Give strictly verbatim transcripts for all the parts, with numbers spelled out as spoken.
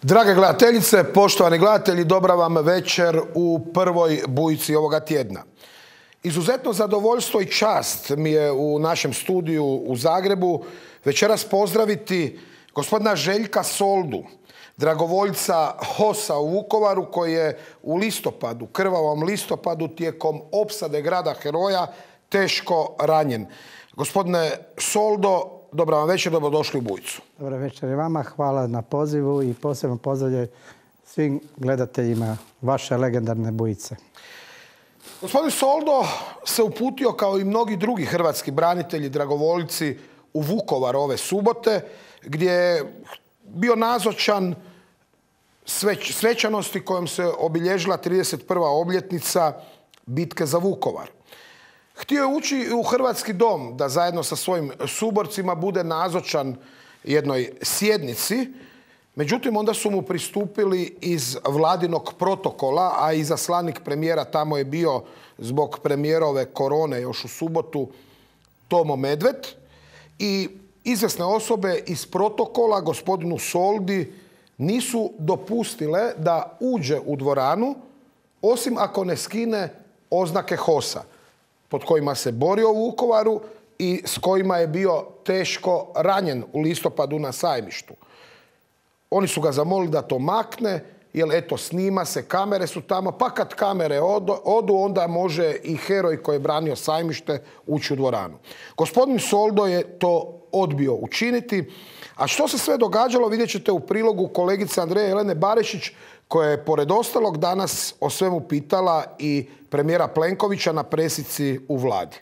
Drage gledateljice, poštovani gledatelji, dobra vam večer u prvoj bujici ovoga tjedna. Izuzetno zadovoljstvo i čast mi je u našem studiju u Zagrebu večeras pozdraviti gospodina Željka Soldu, dragovoljca HOS-a u Vukovaru koji je u listopadu, krvavom listopadu tijekom opsade grada heroja teško ranjen. Gospodine Soldo, dobra vam večer, dobrodošli u Bujicu. Dobra večer i vama, hvala na pozivu i posebno pozdravljam svim gledateljima vaše legendarne Bujice. Gospodin Soldo se uputio kao i mnogi drugi hrvatski branitelji, dragovoljci u Vukovar ove subote, gdje je bio nazočan sveć, svečanosti kojom se obilježila trideset prva obljetnica bitke za Vukovar. Htio je ući u Hrvatski dom da zajedno sa svojim suborcima bude nazočan jednoj sjednici, međutim onda su mu pristupili iz vladinog protokola, a i izaslanik premijera tamo je bio zbog premijerove korone još u subotu, Tomo Medved, i izvjesne osobe iz protokola gospodinu Soldi nisu dopustile da uđe u dvoranu, osim ako ne skine oznake HOS-a, pod kojima se borio u Vukovaru i s kojima je bio teško ranjen u listopadu na Sajmištu. Oni su ga zamolili da to makne, jer eto snima se, kamere su tamo, pa kad kamere odu, onda može i heroj koji je branio Sajmište ući u dvoranu. Gospodin Soldo je to odbio učiniti, a što se sve događalo vidjet ćete u prilogu kolegice Andreje Jelene Barišić, koja je pored ostalog danas o svemu pitala i premijera Plenkovića na presici u vladi.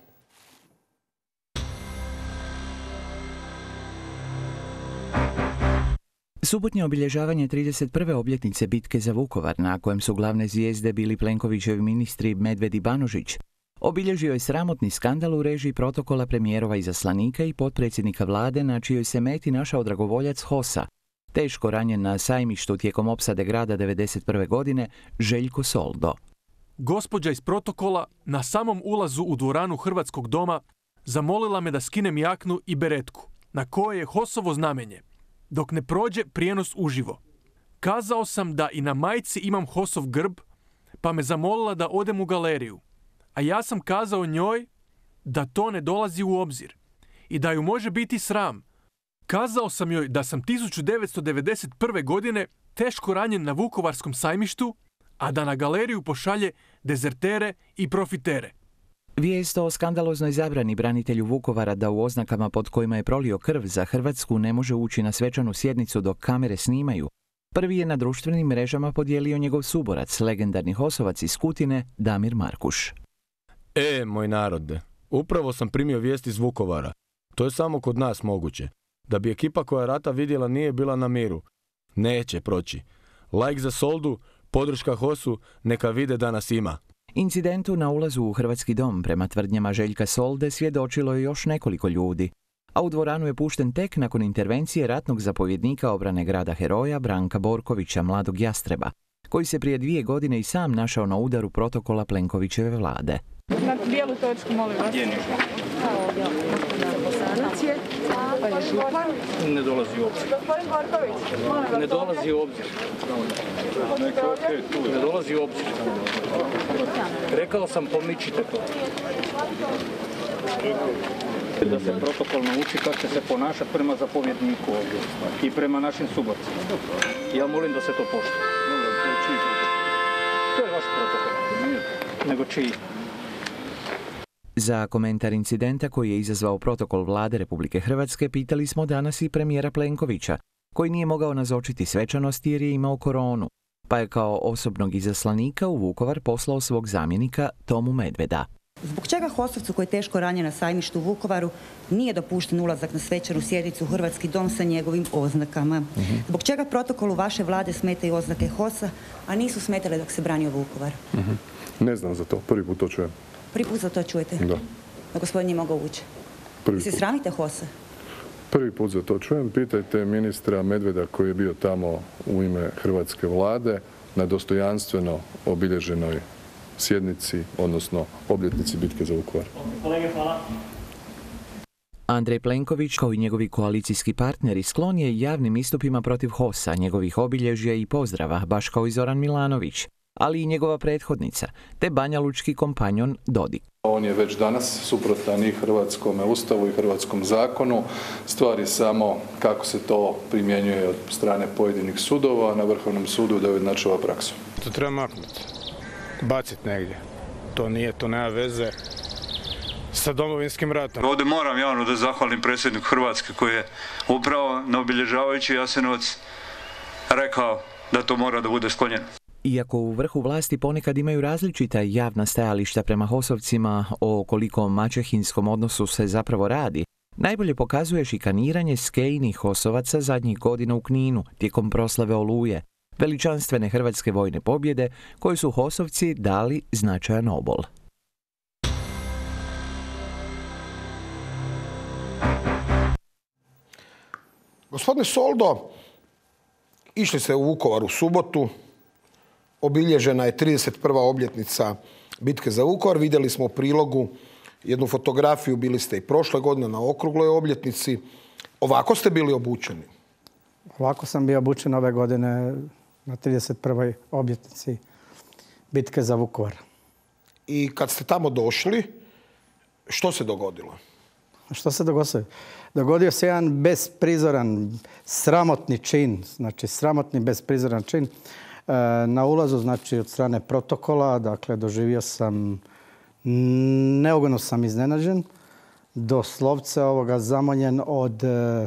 Subotnje obilježavanje trideset prve obljetnice bitke za Vukovar, na kojem su glavne zvijezde bili Plenkovićevi ministri Medved i Banožić, obilježio je sramotni skandal u režiji protokola premijerova izaslanika i potpredsjednika vlade, na čijoj se meti našao dragovoljac HOS-a, teško ranjen na Sajmištu tijekom opsade grada devedeset prve godine, Željko Soldo. Gospođa iz protokola na samom ulazu u dvoranu Hrvatskog doma zamolila me da skinem jaknu i beretku, na kojoj je HOS-ovo znamenje, dok ne prođe prijenos uživo. Kazao sam da i na majici imam HOS-ov grb, pa me zamolila da odem u galeriju, a ja sam kazao njoj da to ne dolazi u obzir i da ju može biti sram. Kazao sam joj da sam tisuću devetsto devedeset prve godine teško ranjen na Vukovarskom Sajmištu, a da na galeriju pošalje dezertere i profitere. Vijest o skandaloznoj zabrani branitelju Vukovara da u oznakama pod kojima je prolio krv za Hrvatsku ne može ući na svečanu sjednicu dok kamere snimaju, prvi je na društvenim mrežama podijelio njegov suborac, legendarni HOS-ovac iz Kutine, Damir Markuš. E, moj narode, upravo sam primio vijest iz Vukovara. To je samo kod nas moguće. Da bi ekipa koja rata vidjela nije bila na miru. Neće proći. Like za Soldu, podrška HOS-u, neka vide da nas ima. Incidentu na ulazu u Hrvatski dom, prema tvrdnjama Željka Solde, svjedočilo je još nekoliko ljudi, a u dvoranu je pušten tek nakon intervencije ratnog zapovjednika obrane grada heroja Branka Borkovića, mladog jastreba, koji se prije dvije godine i sam našao na udaru protokola Plenkovićeve vlade. Na bijelu točku, molim vas. Ne dolazi u obzir. Gospodin Borković, molim vas. Ne dolazi u obzir. Ne dolazi u obzir. Rekao sam, pomičite to. Da se protokol nauči kako će se ponašati prema zapovjedniku ovdje i prema našim suborcima. Ja molim da se to poštuje. To je vaš protokol. Nego čiji? Za komentar incidenta koji je izazvao protokol vlade Republike Hrvatske pitali smo danas i premijera Plenkovića, koji nije mogao nazočiti svečanosti jer je imao koronu, pa je kao osobnog izaslanika u Vukovar poslao svog zamjenika Tomu Medveda. Zbog čega HOS-ovcu koji je teško ranjen na Sajmištu u Vukovaru nije dopušten ulazak na svečanu sjednicu u Hrvatski dom sa njegovim oznakama? Uh-huh. Zbog čega protokolu vaše vlade smetaju oznake HOS-a, a nisu smetale dok se branio Vukovar? Uh-huh. Ne znam za to, prvi put to čujem. Prvi put za to čujete? Da. Da gospodin nije mogao ući? Prvi se sramite HOS-a? Prvi put za to čujem. Pitajte ministra Medveda koji je bio tamo u ime hrvatske vlade na dostojanstveno obilježenoj sjednici, odnosno obljetnici bitke za Vukovar. Kolege, hvala. Andrej Plenković, kao i njegovi koalicijski partneri, sklon je javnim istupima protiv H O S-a, njegovih obilježja i pozdrava, baš kao i Zoran Milanović, ali i njegova prethodnica, te banjalučki kompanjon Dodik. On je već danas suprotan i hrvatskom ustavu i hrvatskom zakonu. Stvar je samo kako se to primjenjuje od strane pojedinih sudova, na Vrhovnom sudu da ujednačava praksu. To treba maknuti, baciti negdje. To nije, to nema veze sa Domovinskim ratom. Ovdje moram javno da zahvalim predsjedniku Hrvatske koji je upravo na obilježavajući Jasenovac rekao da to mora da bude sklonjeno. Iako u vrhu vlasti ponekad imaju različita javna stajališta prema hosovcima o koliko maćehinskom odnosu se zapravo radi, najbolje pokazuje šikaniranje skejnih hosovaca zadnjih godina u Kninu tijekom proslave Oluje, veličanstvene hrvatske vojne pobjede koje su hosovci dali značajan obol. Gospodine Soldo, išli ste u Vukovar u subotu, obilježena je trideset prva obljetnica bitke za Vukovar. Vidjeli smo u prilogu jednu fotografiju, bili ste i prošle godine na okrugloj obljetnici. Ovako ste bili obučeni? Ovako sam bio obučen ove godine na trideset prvoj obljetnici bitke za Vukovar. I kad ste tamo došli, što se dogodilo? Što se dogodilo? Dogodio se jedan besprizoran, sramotni čin, znači sramotni besprizoran čin. Na ulazu, znači od strane protokola, dakle doživio sam, neugodno sam iznenađen, doslovce ovoga zamoljen od e,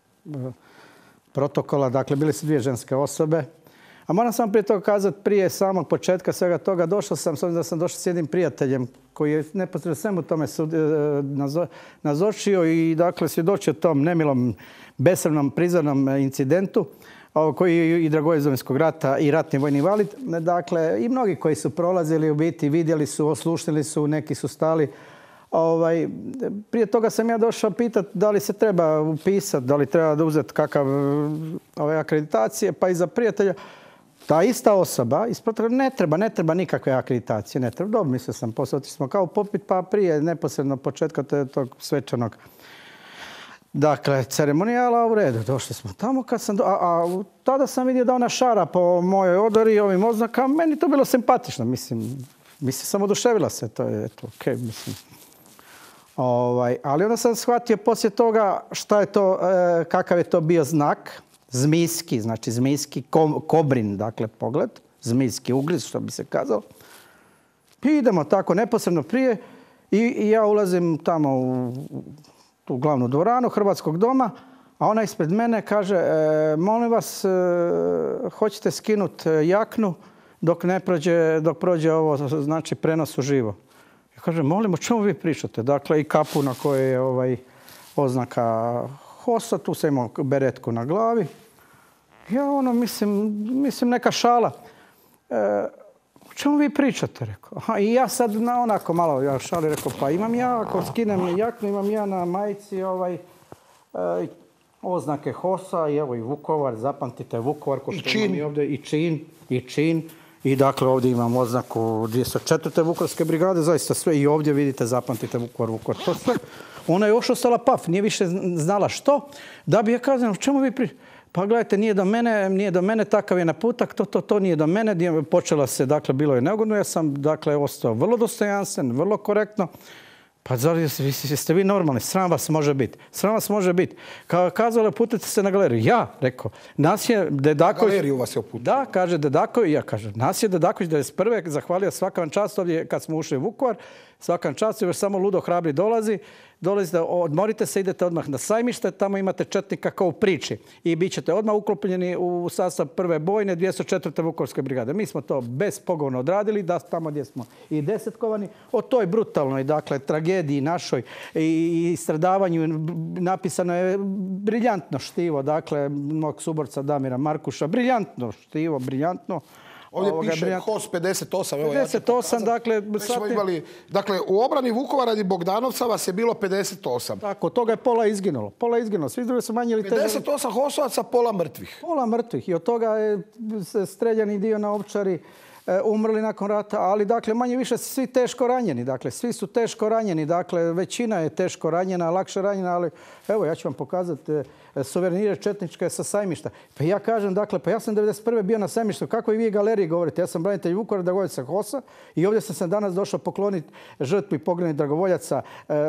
protokola, dakle bili su dvije ženske osobe. A moram samo prije toga kazati, prije samog početka svega toga, došao sam, s obzirom da sam došao s jednim prijateljem koji je neposredno svemu tome sud, e, nazo, nazočio i dakle svjedočio tom nemilom, besramnom, prizornom incidentu, koji je i dragovoljac Domovinskog rata i ratni vojni invalid. Dakle, i mnogi koji su prolazili u biti, vidjeli su, oslušnili su, neki su stali. Ovaj, prije toga sam ja došao pitati da li se treba upisati, da li treba da uzeti kakav ove akreditacije, pa i za prijatelja. Ta ista osoba iz protokola ne treba, ne treba nikakve akreditacije, ne treba. Dobro, mislio sam, poslije smo kao popit, pa prije neposredno početka tog svečanog dakle, ceremonijala u redu. Došli smo tamo kad sam... Do... A, a tada sam vidio da ona šara po mojoj odori i ovim oznakama. Meni to bilo simpatično. Mislim, mislim sam oduševila se. To je, eto, okej, okay, mislim. Ovaj, ali onda sam shvatio poslije toga šta je to, e, kakav je to bio znak. Zmijski, znači zmijski ko, kobrin, dakle, pogled. Zmijski ugriz, što bi se kazalo. I idemo tako neposredno prije i, i ja ulazim tamo u u glavnu dvoranu Hrvatskog doma, a ona ispred mene kaže, e, molim vas, e, hoćete skinuti jaknu dok ne prođe, dok prođe ovo, znači prenos uživo. Ja kažem, molim, o čemu vi pričate? Dakle, i kapu na kojoj je ovaj, oznaka H O S-a, tu sam imao beretku na glavi. Ja ono, mislim, mislim neka šala. E, o čemu vi pričate, rekao. Aha, i ja sad na onako malo, ja šali, rekao, pa imam ja, ako skinem jaknu, imam ja na majici ovaj, e, oznake H O S-a i evo i Vukovar, zapamtite Vukovar, ko što imam i ovdje, i čin, i čin. I dakle ovdje imam oznaku dvjesto četvrte Vukovarske brigade, zaista sve i ovdje vidite, zapamtite Vukovar, Vukovar, to sve. Ona je još ostala paf, nije više znala što, da bi ja kazala, o čemu vi pričate? Pa gledajte, nije do mene, nije do mene, takav je naputak, to, to, to nije do mene. Počela se, dakle, bilo je neugodno, ja sam, dakle, ostao vrlo dostojanstven, vrlo korektno. Pa zar jeste vi normalni? Sram vas može biti. Sram vas može biti. Kao kazala, putite se na galeriju. Ja, rekao, nas je Dedaković... Galeriju vas je uputio. Da, kaže Dedaković, ja kažem, nas je Dedaković devedeset prve zahvalio svaka vam čast ovdje kad smo ušli u Vukovar. Svaka vam čast, jer samo ludo hrabri dolazi. Dolazite, odmorite se, idete odmah na sajmište, tamo imate četnika kao u priči. I bit ćete odmah uklopljeni u sastav prve bojne dvjesto četvrte Vukovarske brigade. Mi smo to bespogovorno odradili, da tamo gdje smo i desetkovani. O toj brutalnoj, dakle, tragediji našoj i, i stradavanju napisano je briljantno štivo, dakle, mog suborca Damira Markuša. Briljantno štivo, briljantno. Ovdje piše H O S pedeset osam. Evo, pedeset osam, ja dakle... Sad imali, dakle, u obrani Vukovara i Bogdanovca vas je bilo pedeset osam. Tako, od toga je pola izginulo. Pola izginulo. Svi drugi su manje ili teže. pedeset osam Hosovaca, pola mrtvih. Pola mrtvih. I od toga je streljani dio na Ovčari. umrli nakon rata, ali dakle manje više svi teško ranjeni. Dakle, svi su teško ranjeni. Dakle, većina je teško ranjena, lakše ranjena, ali evo ja ću vam pokazati suvenire četničke sa Sajmišta. Pa ja kažem, dakle, pa ja sam devedeset prve bio na Sajmištu, kako i vi galeriji govorite, ja sam branitelj Vukovara, dragovoljaca HOS-a i ovdje sam se danas došao pokloniti žrtvi i poglednih dragovoljaca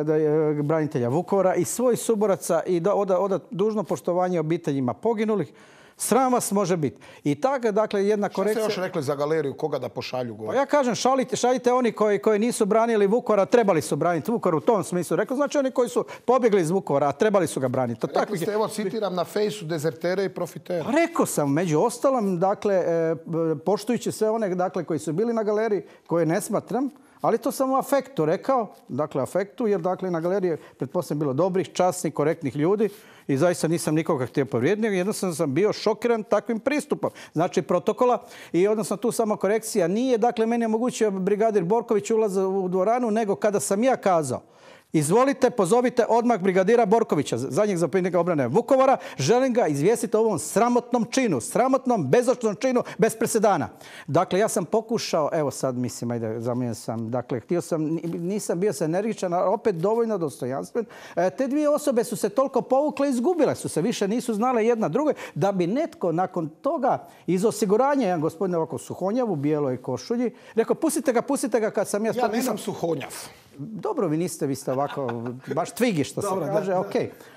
branitelja Vukovara i svojih suboraca i da oda dužno poštovanje obiteljima poginulih. Sram vas može biti. I tako, dakle, jedna korekcija... Šta ste još rekli za galeriju, koga da pošalju gore? Ja kažem, šaljite, šaljite oni koji, koji nisu branili Vukovara, trebali su braniti Vukovar u tom smislu. Rekao, znači oni koji su pobjegli iz Vukovara, a trebali su ga braniti. Rekli tako ste, evo, citiram na fejsu, dezertere i profitere. Rekao sam, među ostalom, dakle, poštujući sve one dakle, koji su bili na galeriji, koje ne smatram, ali to sam u afektu rekao, dakle afektu, jer dakle na galeriji pretpostavljam bilo dobrih, časnih, korektnih ljudi i zaista nisam nikoga htio povrijediti, jednostavno sam bio šokiran takvim pristupom. Znači protokola i odnosno tu samo korekcija nije, dakle meni je omogućio brigadir Borković ulaz u dvoranu, nego kada sam ja kazao izvolite, pozovite odmah brigadira Borkovića, zadnjeg zapovjednika obrane Vukovara. Želim ga izvijestiti o ovom sramotnom činu, sramotnom, bezočnom činu, bez presedana. Dakle, ja sam pokušao, evo sad mislim, ajde, zamijen sam, dakle, htio sam, nisam bio se energičan, ali opet dovoljno dostojanstven. Te dvije osobe su se toliko povukle i izgubile su se, više nisu znale jedna druge, da bi netko nakon toga iz osiguranja, jedan gospodin ovako Suhonjav u bijeloj košulji, rekao, pustite ga, pustite ga kad sam ja... Ja nisam Suhonjav. Dobro, vi niste, vi ste ovako, baš tvigi što se kaže, ok.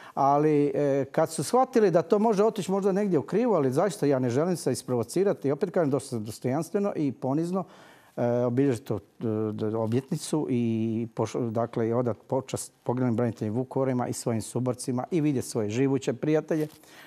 Ali e, kad su shvatili da to može otići možda negdje u krivu, ali zaista ja ne želim se isprovocirati. I opet kažem dosta dostojanstveno i ponizno e, obilježiti obljetnicu i poš, dakle, i odat počast poginulim braniteljima Vukovarima i svojim suborcima i vidjeti svoje živuće prijatelje.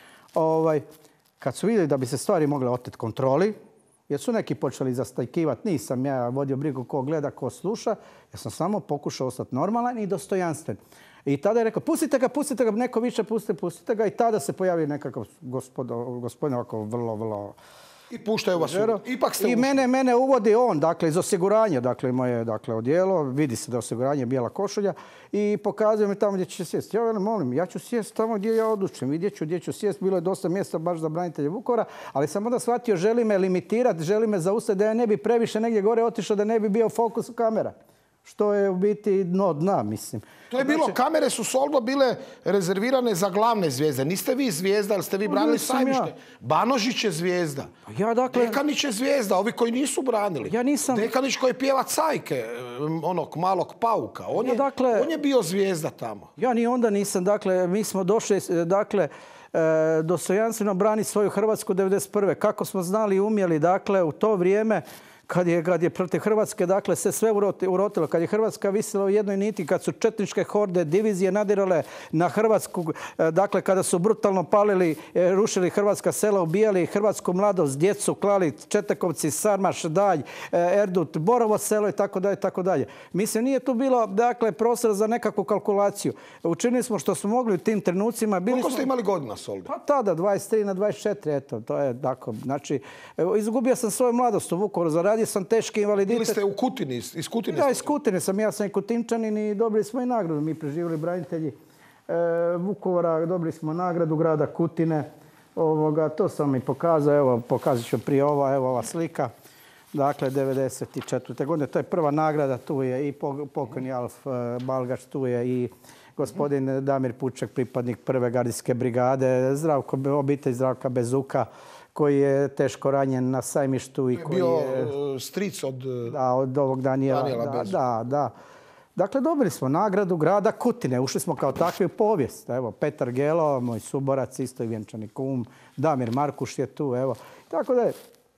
Ovaj, kad su vidjeli da bi se stvari mogle oteti kontroli, jer su neki počeli zastajkivati, nisam ja vodio brigu ko gleda, ko sluša, ja sam samo pokušao ostati normalan i dostojanstven. I tada je rekao, pustite ga, pustite ga, neko više pustite, pustite ga. I tada se pojavi nekakav gospodin ovako vrlo, vrlo... I puštaju vas, ipak ste I mene, mene uvodi on, dakle, iz osiguranja, dakle, moje dakle, odijelo, vidi se da je osiguranje bijela košulja i pokazuje mi tamo gdje će sjesti. Ja velim, molim, ja ću sjesti tamo gdje ja odlučim, vidjet ću gdje ću sjesti. Bilo je dosta mjesta baš za branitelje Vukovara, ali sam onda shvatio, želi me limitirati, želi me zaustaviti da ja ne bi previše negdje gore otišao, da ne bi bio fokus kamera. Što je u biti dno dna, mislim. To je bilo, kamere su soldo bile rezervirane za glavne zvijezde. Niste vi zvijezda, ali ste vi branili Sajmište. Banožić je zvijezda. Ja, dakle... Dekanić je zvijezda, ovi koji nisu branili. Ja nisam... Dekanić koji pjeva cajke, onog malog pauka. On, ja, je, dakle... on je bio zvijezda tamo. Ja ni onda nisam, dakle, mi smo došli, dakle, dostojanstveno braniti svoju Hrvatsku devedeset prve. Kako smo znali i umjeli, dakle, u to vrijeme kad je, kad je protiv Hrvatske, dakle, se sve urotilo, kad je Hrvatska visila u jednoj niti, kad su četničke horde, divizije nadirale na Hrvatsku, dakle, kada su brutalno palili, rušili hrvatska sela, ubijali hrvatsku mladost, djecu, klali Četekovci, Sarmaš, Dalj, Erdut, Borovo selo i tako dalje, tako dalje. Mislim, nije tu bilo, dakle, prostor za nekakvu kalkulaciju. Učinili smo što smo mogli u tim trenucima. Koliko smo... ste imali godina, Soldi? Pa tada, dvadeset tri na dvadeset četiri, eto, to je tako. Znači, izgubio sam svoju mladost u Vukovaru, zaradio sam teški invaliditet. Bili ste u Kutini, iz Kutine? Da, iz Kutine sam. Ja sam i Kutinčanin i dobili smo i nagradu. Mi preživjeli branitelji e, Vukovara, dobili smo nagradu grada Kutine. Ovoga, to sam mi pokazao, evo, pokazat ću prije ova, evo ova slika. Dakle, devedeset četvrte godine. To je prva nagrada, tu je i pokojni Alf Balgač, tu je i gospodin Damir Puček, pripadnik prve gardijske brigade, Zdravko, obitelj Zdravka Bezuka, koji je teško ranjen na Sajmištu. I koji bio je stric od, da, od ovog Danijela. Danijela da, da, da. Dakle, dobili smo nagradu grada Kutine. Ušli smo kao takvi u povijest. Evo, Petar Gelo, moj suborac, isto i vjenčani kum. Damir Markuš je tu, evo. Tako da je,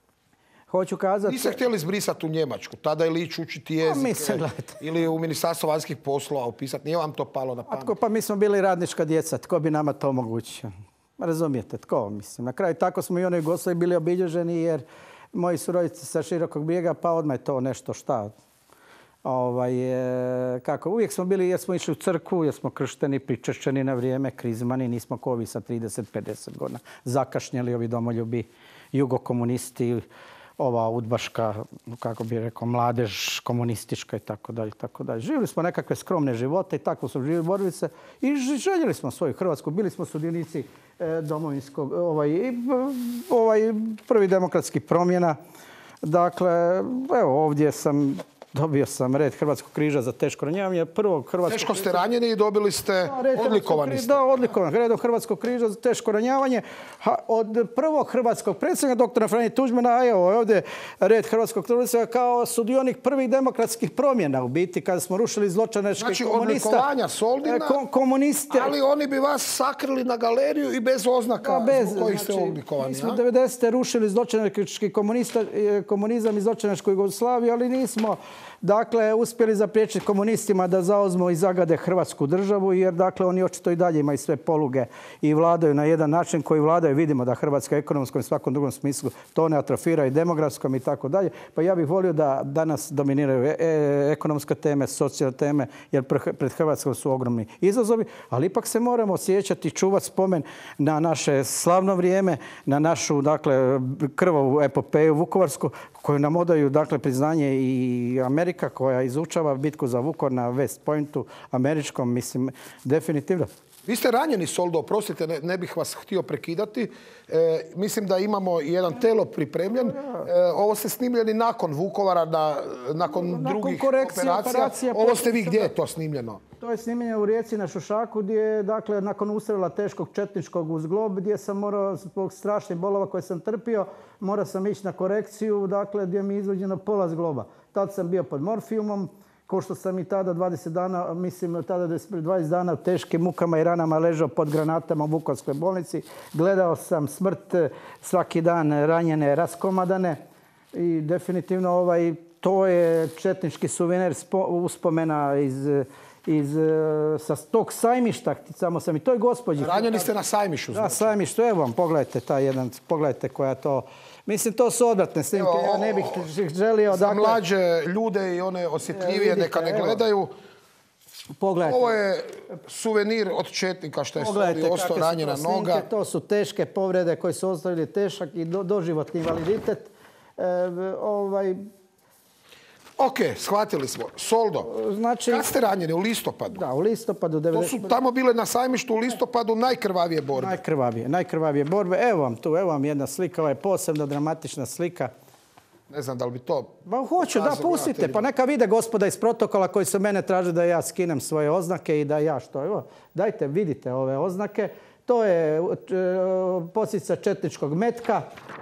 hoću kazati... Niste htjeli izbrisati u Njemačku, tada ili ići učiti jezik, mislim, ili u Ministarstvo vanjskih poslova upisati. Nije vam to palo na pamet? A tko, pa mi smo bili radnička djeca, tko bi nama to omogućio? Razumijete, tko, mislim. Na kraju tako smo i u onoj Jugoslaviji bili obilježeni jer moji su roditelji sa Širokog Brijega, pa odmah je to nešto šta. Ovaj, kako, uvijek smo bili, jer smo išli u crkvu, jer smo kršteni, pričešćeni na vrijeme, krizmani, nismo ko ovi sa trideset pedeset godina. Zakašnjeli ovi domoljubi, jugokomunisti, ova udbaška, kako bi rekao, mladež komunistička i tako dalje, tako dalje. Živjeli smo nekakve skromne živote i tako smo živjeli, borili se i željeli smo svoju Hrvatsku. Bili smo sudionici domovinskog, ovaj, ovaj prvi demokratskih promjena. Dakle, evo ovdje sam... Dobio sam red Hrvatskog križa za teško ranjavanje. Prvog Hrvatskog Teško ste ranjeni i dobili ste, odlikovani ste. Da, odlikovan. Redom Hrvatskog križa za teško ranjavanje. Od prvog hrvatskog predsjednika, doktora Franje Tuđmana, a evo ovdje red Hrvatskog križa kao sudionik prvih demokratskih promjena u biti, kada smo rušili zločinačke znači, komunista. Znači odlikovanja Soldina, kom, komuniste, ali oni bi vas sakrili na galeriju i bez oznaka da, bez, zbog kojih znači, ste odlikovani. Mi smo devedesete rušili zločinački komunizam i zločinačku Jugoslaviju, ali nismo dakle, uspjeli zapriječiti komunistima da zauzmu i zagade Hrvatsku državu, jer dakle, oni očito i dalje imaju sve poluge i vladaju na jedan način koji vladaju. Vidimo da Hrvatska ekonomskom i svakom drugom smislu to ne atrofira i demografskom i tako dalje. Pa ja bih volio da danas dominiraju e e ekonomske teme, socijalne teme, jer pred Hrvatskom su ogromni izazovi, ali ipak se moramo osjećati, čuvati spomen na naše slavno vrijeme, na našu dakle, krvavu epopeju vukovarsku, koju nam odaju dakle, priznanje i Amerika koja izučava bitku za Vukovar na West Pointu, američkom, mislim, definitivno. Vi ste ranjeni, Soldo, oprostite, ne, ne bih vas htio prekidati. E, mislim da imamo jedan telo pripremljen. E, ovo ste snimljeni nakon Vukovara, na, nakon, nakon drugih operacija. operacija. Ovo ste vi, gdje je to snimljeno? To je snimljeno u Rijeci na Šušaku, gdje je, dakle, nakon ustrela teškog četničkog uz glob, gdje sam morao, zbog strašnih bolova koje sam trpio, morao sam ići na korekciju, dakle, gdje mi je izvođeno pola zgloba. Tad sam bio pod morfijumom, kao što sam i tada dvadeset dana, mislim, tada dvadeset dana u teškim mukama i ranama ležao pod granatama u Vukovarskoj bolnici. Gledao sam smrt svaki dan, ranjene, raskomadane i definitivno ovaj, to je četnički suvenir uspomena iz, iz, sa tog sajmišta. Samo sam i toj gospođi. Ranjeni ste na sajmišu. Znači. Da, sajmištu. Evo vam, pogledajte taj jedan, pogledajte koja to... Mislim, to su odvratne snimke. Ja ne bih želio... Za dakle, mlađe ljude i one osjetljivije vidite, neka ne gledaju. Pogledajte. Ovo je suvenir od četnika što je Soldi ostao ranjena noga. To su teške povrede koje su ostavili težak i do, doživotni invaliditet. E, ovaj... Ok, shvatili smo. Soldo, znači, kad ste ranjeni? U listopadu? Da, u listopadu. devedeset... To su tamo bile na sajmištu u listopadu najkrvavije borbe. Najkrvavije, najkrvavije borbe. Evo vam tu, evo vam jedna slika, ovo je posebna dramatična slika. Ne znam da li bi to... Ba, hoću, da, pustite. Pa neka vide gospoda iz protokola koji su mene traže da ja skinem svoje oznake i da ja što. Evo, dajte, vidite ove oznake. To je posljedica četničkog metka.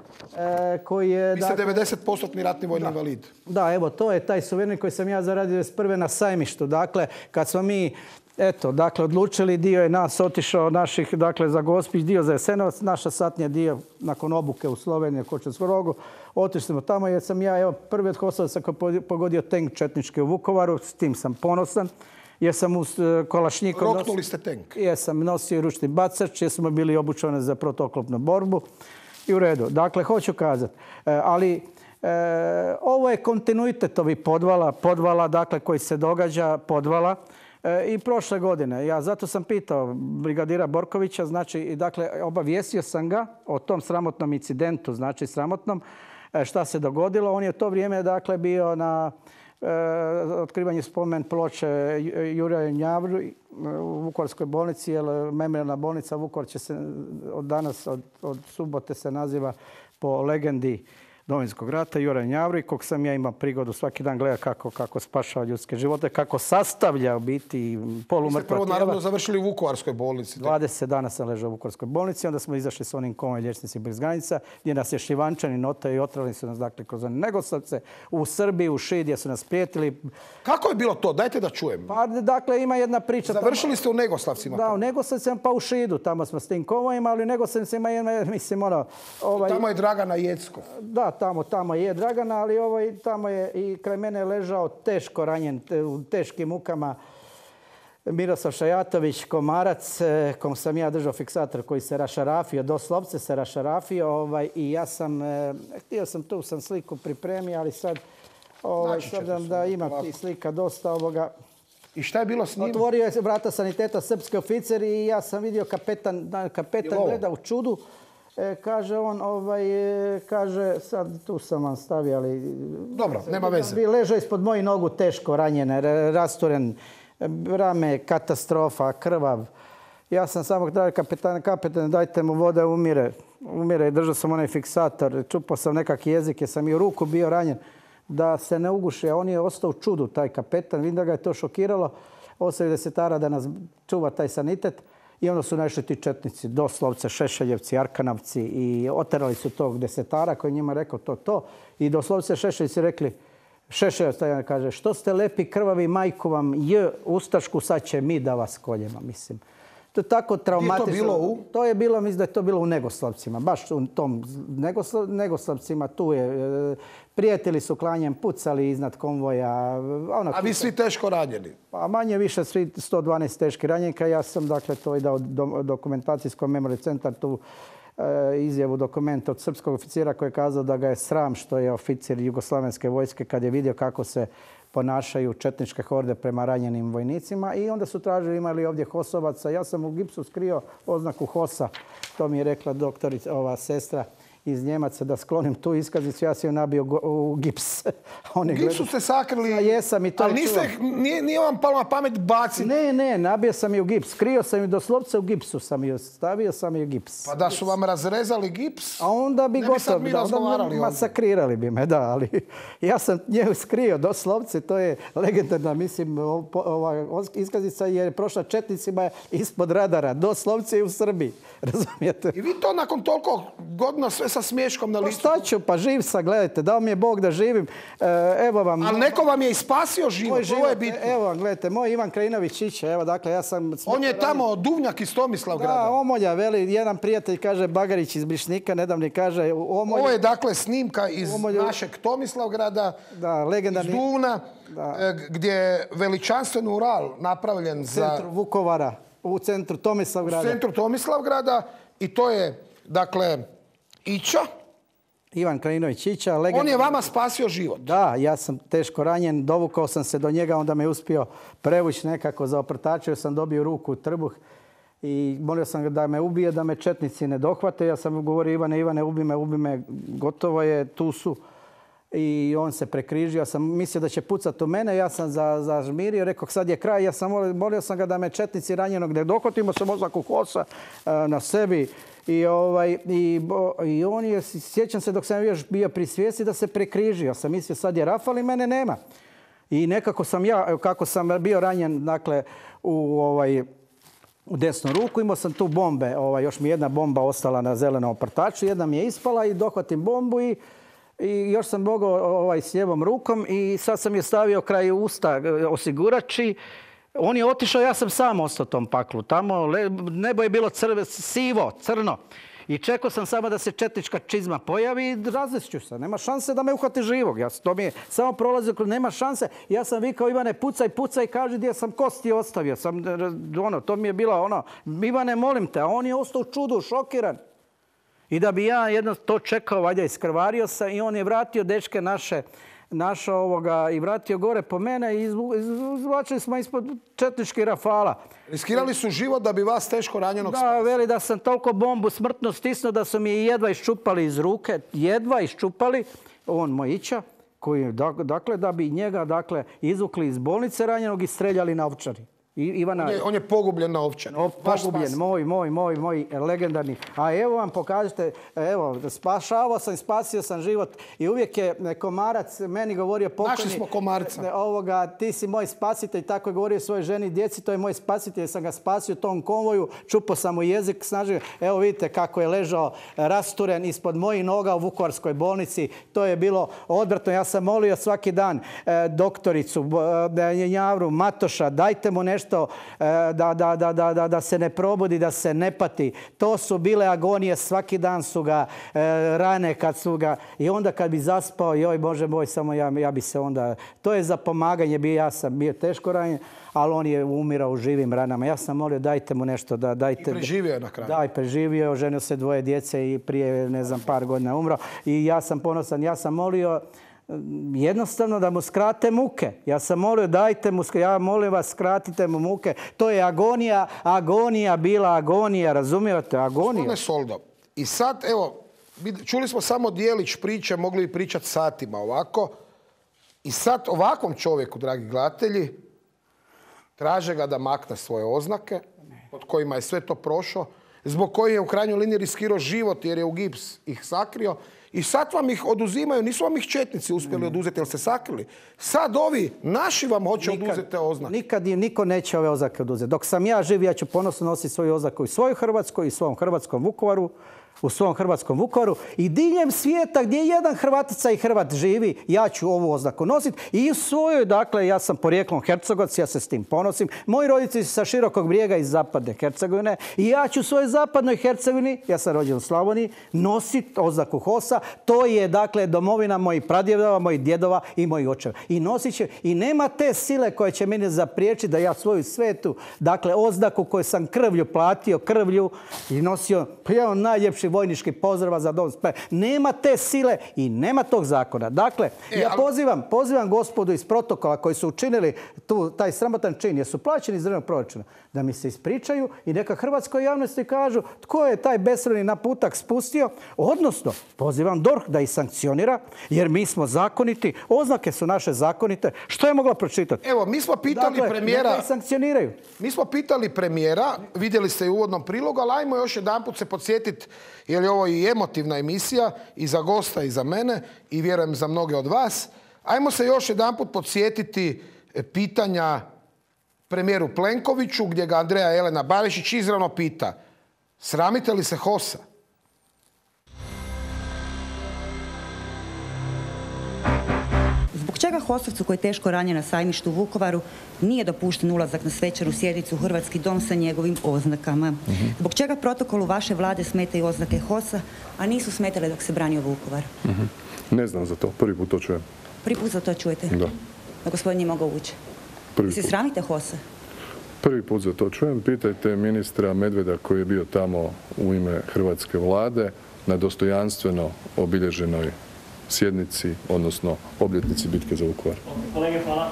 E, koji je... Vi ste devedeset posto ratni vojni invalid. Da, evo, to je taj suvenir koji sam ja zaradio devedeset prve na sajmištu. Dakle, kad smo mi, eto, dakle, odlučili, dio je nas otišao, naših, dakle, za Gospić, dio za Jasenovac, naša satnija dio, nakon obuke u Sloveniji, Kočevskom Rogu, otišli smo tamo jer sam ja, evo, prvi od Kosovaca koji pogodio tank četnički u Vukovaru, s tim sam ponosan. Jer sam uz kalašnjikom... Roknuli ste tank. Jer sam nosio ručni bacač, jer smo bili obučeni za protuoklopnu borbu. I u redu. Dakle, hoću kazati. E, ali e, ovo je kontinuitet ovih podvala, podvala dakle, koji se događa, podvala. E, I prošle godine. Ja zato sam pitao brigadira Borkovića, znači, i dakle, obavijestio sam ga o tom sramotnom incidentu, znači sramotnom, e, šta se dogodilo. On je u to vrijeme, dakle, bio na e, otkrivanju spomen ploče Juraju Njavru u Vukovarskoj bolnici, jer memorijalna bolnica Vukovar će se od danas, od, od subote se naziva po legendi Domovinskog rata, Juraj Njavru, kog sam ja imao prigodu svaki dan gledati kako, kako spašava ljudske živote, kako sastavlja u biti polumrtva tijela. Vi ste prvo naravno završili u Vukovarskoj bolnici. dvadeset dana sam ležao u Vukovarskoj bolnici, onda smo izašli s onim komom liječnici bez granica, gdje nas je Šivančani notaju i otrali su nas dakle kroz one Negoslavce, u Srbiji, u Ši, gdje su nas prijetili. Kako je bilo to? Dajte da čujem. Pa, dakle, ima jedna priča. Završili tamo... ste u Negoslavcima? Da, u Negoslavcima pa u Šidu, tamo smo s tim konvojima, ali u Negoslavcima ima, mislim, ono... Ovaj... Tamo je Dragana Jeckov. Da, tamo, tamo je Dragana, ali ovaj, tamo je i kraj mene je ležao teško ranjen, u teškim mukama Miroslav Šajatović, Komarac, kom sam ja držao fiksator koji se rašarafio, doslovce se rašarafio ovaj, i ja sam, eh, htio sam tu sam sliku pripremio, ali sad, ovaj, s obzirom da ima i slika dosta ovoga. I šta je bilo s njim? Otvorio je vrata saniteta srpski oficer i ja sam vidio kapetan, kapetan gleda u čudu. E, kaže on, ovaj, kaže, sad tu sam vam stavio, ali... Dobro, nema veze. Bi ležao ispod moji nogu teško ranjene, rasturen, rame, katastrofa, krvav. Ja sam samo tražio kapetan, kapetan, dajte mu vode, umire. Umire i držao sam onaj fiksator. Čupao sam nekak jezik jer sam i u ruku bio ranjen da se ne uguši. A on je ostao u čudu, taj kapetan. Vidim da ga je to šokiralo. Ostavio desetara da nas čuva taj sanitet. I onda su našli ti četnici, doslovce Šešeljevci, Arkanavci i oterali su tog desetara koji je njima rekao to, to. I doslovce Šešeljci rekli, Šešeljev kaže, što ste lepi, krvavi, majku vam j, ustašku, sad će mi da vas koljemo, mislim. To je tako traumatično. Gdje je to bilo u? To je bilo, mislim da je to bilo u Negoslavcima, baš u tom Negosla, Negoslavcima, tu je. E, prijatelji su klanjem pucali iznad konvoja. Ono, a vi svi teško ranjeni? Pa manje više svi sto dvanaest teški ranjenika. Ja sam dakle to i dao do, dokumentacijskom memorijalni centar tu e, izjavu, dokument od srpskog oficira koji je kazao da ga je sram što je oficir jugoslavenske vojske kad je vidio kako se ponašaju četničke horde prema ranjenim vojnicima i onda su tražili imali ovdje hosovaca. Ja sam u gipsu skrio oznaku hosa. To mi je rekla doktorica, ova sestra iz Njemaca da sklonim tu iskaznicu. Ja sam ju nabio u gips. U gipsu ste sakrili, a jesam i to ali niste, nije, nije vam palo na pamet baciti? Ne, ne, nabio sam ju u gips. Skrio sam ju doslovce u gipsu, sam ju stavio sam ju u gips. Pa da su vam razrezali gips, a onda bi ne gotovo, bi sad mi da, razgovarali. Masakrirali bi me, da, ali ja sam nju skrio doslovce, to je legendarna, mislim, ova iskaznica jer je prošla četnicima ispod radara, doslovce i u Srbiji, razumijete? I vi to nakon toliko godina sve sa smiješkom na licu? Pa šta ću, pa živ sam, gledajte, dao mi je Bog da živim. Evo vam... Ali neko vam je ispasio život, ovo je bitno. Evo vam, gledajte, moj Ivan Krajinović Iće, evo, dakle, ja sam... On je tamo Duvnjak iz Tomislavgrada. Da, Omolja, veli, jedan prijatelj kaže, Bagarić iz Brišnika, nedavni kaže... Omolja... Ovo je, dakle, snimka iz Omolju... našeg Tomislavgrada, da, legendarni... iz Duvna, da. Gdje je veličanstven mural napravljen u za... centru Vukovara, u centru Tomislavgrada. U centru Tomislavgrada i to je, dakle, Ića. Ivan Krajinović Ića. Legend... On je vama spasio život. Da, ja sam teško ranjen, dovukao sam se do njega, onda me uspio prevući nekako za oprtačio, sam dobio ruku u trbuh i molio sam ga da me ubije, da me četnici ne dohvate. Ja sam govorio, Ivane, Ivane, ubi me, ubi me, gotovo je, tu su. I on se prekrižio, ja sam mislio da će pucati u mene, ja sam zažmirio, rekao sad je kraj, ja sam molio, molio sam ga da me četnici ranjenog ne dohvatimo, sam oznaku hosa na sebi. I, ovaj, i, i on je, sjećam se dok sam još bio pri svijesti da se prekrižio. Ja sam mislio sad je Rafal i mene nema. I nekako sam ja, kako sam bio ranjen, dakle, u, ovaj, u desnu ruku, imao sam tu bombe. Ovaj, još mi jedna bomba ostala na zelenom oprtaču, jedna mi je ispala i dohvatim bombu i I još sam mogao ovaj, s lijevom rukom i sad sam je stavio kraj usta osigurači. On je otišao, ja sam sam ostao tom paklu. Tamo nebo je bilo crve, sivo, crno. I čekao sam samo da se četnička čizma pojavi i različću se. Nema šanse da me uhvati živog. Ja, to mi je samo prolazio, nema šanse. Ja sam vikao, Ivane, pucaj, pucaj, kaži gdje sam kosti ostavio. Sam, ono, to mi je bilo ono, Ivane, molim te. A on je ostao u čudu, šokiran. I da bi ja jedno to čekao, valjda iskrvario sam i on je vratio dečke naše, našo ovoga i vratio gore po mene i izvlačili smo ispod četničkih rafala. Riskirali su život da bi vas teško ranjenog da, spasili. Da, veli da sam toliko bombu smrtno stisnuo da su mi je jedva iščupali iz ruke, jedva iščupali, on Mojića, koji, dakle, da bi njega, dakle, izvukli iz bolnice ranjenog i streljali na Ovčari. Ivana, on, je, on je pogubljen na Ovčari. Pogubljen, moj, moj, moj, moj legendarni. A evo vam pokažete, evo, spašavao sam, spasio sam život i uvijek je Komarac meni govorio pokojni. Našli smo Komarca. Ovoga, ti si moj spasitelj, tako je govorio svojoj ženi i djeci, to je moj spasitelj, sam ga spasio u tom konvoju, čupao sam mu jezik, snažio. Evo vidite kako je ležao rasturen ispod mojih noga u Vukovarskoj bolnici. To je bilo odvratno. Ja sam molio svaki dan e, doktoricu, e, Njavru, Matoša, dajte mu nešto Da, da, da, da, da, da se ne probudi, da se ne pati. To su bile agonije, svaki dan su ga e, rane kad su ga... I onda kad bi zaspao, joj Bože moj, samo ja, ja bi se onda... To je za pomaganje, bio, ja sam bio teško ranjen, ali on je umirao u živim ranama. Ja sam molio, dajte mu nešto da... Dajte, I preživio je na kraju. Da, i preživio, ženio se dvoje djece i prije, ne znam, par godina umro. I ja sam ponosan, ja sam molio... jednostavno da mu skrate muke. Ja sam molio, dajte mu, ja molim vas, skratite mu muke. To je agonija, agonija bila agonija, razumijete? Agonija. Gospodine Soldo, i sad, evo, čuli smo samo dijelić priče, mogli bi pričati satima ovako. I sad ovakvom čovjeku, dragi gledatelji, traže ga da makne svoje oznake, pod pod kojima je sve to prošao, zbog koji je u krajnjoj liniji riskirao život jer je u gips ih sakrio. I sad vam ih oduzimaju, nisu vam ih četnici uspjeli oduzeti, jer ste sakrili. Sad ovi naši vam hoće nikad, oduzeti te oznake. Nikad im niko neće ove oznake oduzeti. Dok sam ja živ, ja ću ponosno nositi svoju oznaku i svojoj Hrvatskoj i svom hrvatskom Vukovaru, u svom hrvatskom Vukovaru i diljem svijeta gdje jedan Hrvatica i Hrvat živi, ja ću ovu oznaku nositi i u svojoj, dakle, ja sam porijeklom Hercegovac, ja se s tim ponosim. Moji roditelji su sa Širokog Brijega iz zapadne Hercegovine i ja ću u svojoj zapadnoj Hercegovini, ja sam rođen u Slavoniji, nositi oznaku HOS-a. To je, dakle, domovina mojih pradjedova, mojih djedova i mojih očeva. I nosit će, i nema te sile koje će mene zapriječiti da ja svoju svetu, dakle, oznaku koju sam krvlju platio, krvlju i nosio, jedan najljepši vojnički pozdrava za dom spremni. Nema te sile i nema tog zakona. Dakle, e, ja ali... pozivam, pozivam gospodu iz protokola koji su učinili tu, taj sramotan čin, jer su plaćeni iz državnog proračuna, da mi se ispričaju i neka hrvatskoj javnosti kažu tko je taj besramni naputak spustio. Odnosno, pozivam D O R H da ih sankcionira, jer mi smo zakoniti, oznake su naše zakonite. Što je mogla pročitati? Evo, mi smo pitali dakle, premijera... Neka ih sankcioniraju. Mi smo pitali premijera, vidjeli ste i u uvodnom prilogu, ali ajmo još jedanput se podsjetiti, jer je ovo i emotivna emisija i za gosta i za mene i vjerujem za mnoge od vas. Ajmo se još jedanput podsjetiti pitanja premijeru Plenkoviću, gdje ga Andreja Jelena Barišić izravno pita: sramite li se HOS-a? Zbog čega HOS-ovcu koji je teško ranjen na sajmištu u Vukovaru nije dopušten ulazak na svečanu sjednicu u Hrvatski dom sa njegovim oznakama? Uh-huh. Zbog čega protokolu vaše vlade smetaju oznake HOS-a, a nisu smetale dok se branio Vukovar? Uh-huh. Ne znam za to, prvi put to čujem. Prvi put za to čujete? Da. Da gospodin nije mogao ući? Prvi se put. Sramite HOS-a? Prvi put za to čujem. Pitajte ministra Medveda koji je bio tamo u ime hrvatske vlade na dostojanstveno obilježenoj sjednici, odnosno obljetnici bitke za Vukovar. Kolege, hvala.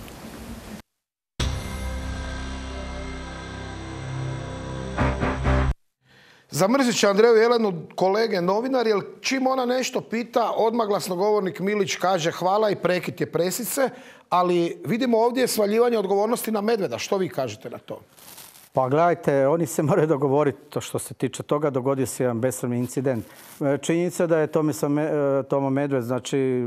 Zamrzit će Andreju Jelenu kolege novinari, jer čim ona nešto pita, odmah glasnogovornik Milić kaže hvala i prekid je presice, ali vidimo ovdje svaljivanje odgovornosti na Medveda. Što vi kažete na to? Pa gledajte, oni se moraju dogovoriti to što se tiče toga. Dogodio se jedan besramni incident. Činjenica da je Tomo Medved, znači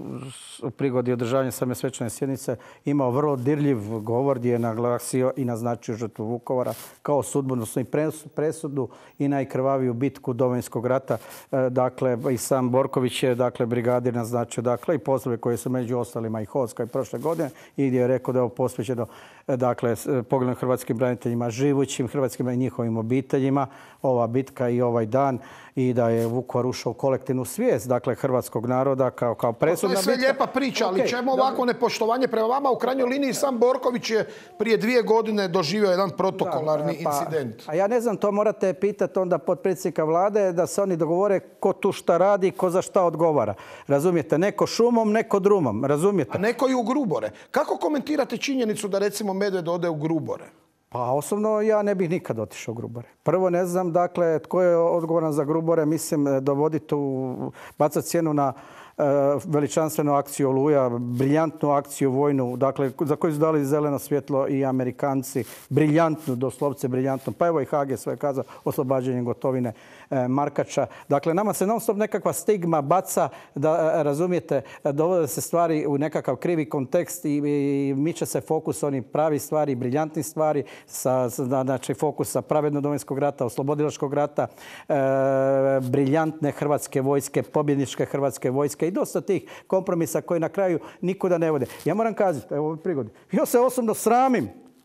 u prigodi održavanja same svečane sjednice, imao vrlo dirljiv govor gdje je naglasio i naznačio žrtvu Vukovara kao sudbonosnu i presudu i najkrvaviju bitku Domovinskog rata. Dakle, i sam Borković je, dakle, brigadir naznačio, dakle, i postrojbe koje su među ostalima i HOS kao i prošle godine i gdje je rekao da je ovo posvećeno, dakle, pogledom hrvatskim braniteljima, živućim hrvatskim i njihovim obiteljima, ova bitka i ovaj dan, i da je Vukovar ušao u kolektivnu svijest, dakle, hrvatskog naroda kao, kao presudna bitka. To je sve lijepa priča, ali okay, čemu ovako nepoštovanje prema vama? U krajnjoj liniji sam Borković je prije dvije godine doživio jedan protokolarni da, pa, incident. A ja ne znam, to morate pitati onda potpredsjednika vlade da se oni dogovore ko tu šta radi, ko za šta odgovara. Razumijete? Neko šumom, neko drumom. Razumijete? A neko i u Grubore. Kako komentirate činjenicu da, recimo, Medved ode u Grubore? Pa osobno ja ne bih nikad otišao u Grubore. Prvo ne znam, dakle, tko je odgovoran za Grubore. Mislim, dovoditi u, bacati cijenu na uh, veličanstvenu akciju Oluja, briljantnu akciju vojnu, dakle, za koju su dali zeleno svjetlo i Amerikanci. Briljantnu, doslovce briljantnu. Pa evo i Hage sve kazao, oslobađanjem Gotovine, e, Markača. Dakle, nama se non stop nekakva stigma baca, da razumijete, dovode se stvari u nekakav krivi kontekst i, i miče se fokus onih pravi stvari, briljantnih stvari, sa, znači fokus sa pravednog Domovinskog rata, oslobodilačkog rata, e, briljantne hrvatske vojske, pobjedničke hrvatske vojske i dosta tih kompromisa koji na kraju nikuda ne vode. Ja moram kazati, evo u ovoj prigodi, ja se osobno sramim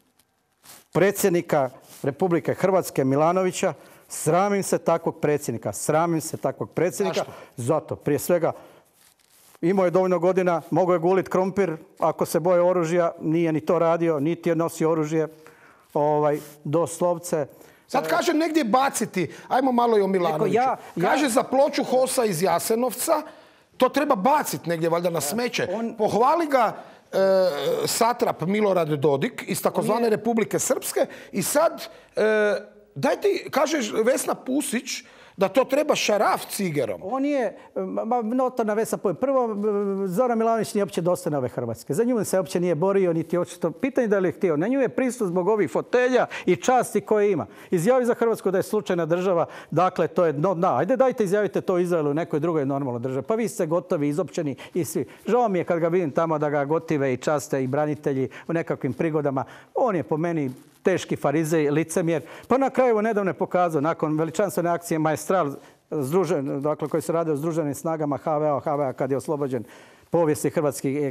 predsjednika Republike Hrvatske Milanovića, sramim se takvog predsjednika, sramim se takvog predsjednika. Zašto? Zato, prije svega, imao je dovoljno godina, mogao je gulit krompir, ako se boje oružja, nije ni to radio, niti je nosio oružje, ovaj, doslovce. Sad kaže negdje baciti, ajmo malo i o Milanoviću. Ja, ja... Kaže za ploču HOS-a iz Jasenovca, to treba baciti negdje, valjda na smeće. On... Pohvali ga e, satrap Milorad Dodik iz takozvane Republike Srpske i sad, e, daj ti, kažeš Vesna Pusić, da to treba Šaraf cigerom. On je, notorna vesa poje. Prvo, Zoran Milanović nije uopće dostojan ove Hrvatske. Za nju se uopće nije borio, niti očito. Pitanje da li je htio. Na nju je pristup zbog ovih fotelja i časti koje ima. Izjavi za Hrvatsku da je slučajna država, dakle, to je dno dna. Ajde, dajte izjavite to Izraelu u nekoj drugoj normalnoj državi. Pa vi ste gotovi, izopćeni i svi. Žao mi je kad ga vidim tamo da ga gotive i časte i branitelji u nekakvim prigodama. On je po meni teški farizej, licemjer. Pa na kraju nedavno je pokazao, nakon veličanstvene akcije Maestral, združen, dakle, koji se radi o združenim snagama H V A, H V A kad je oslobođen povijesti hrvatski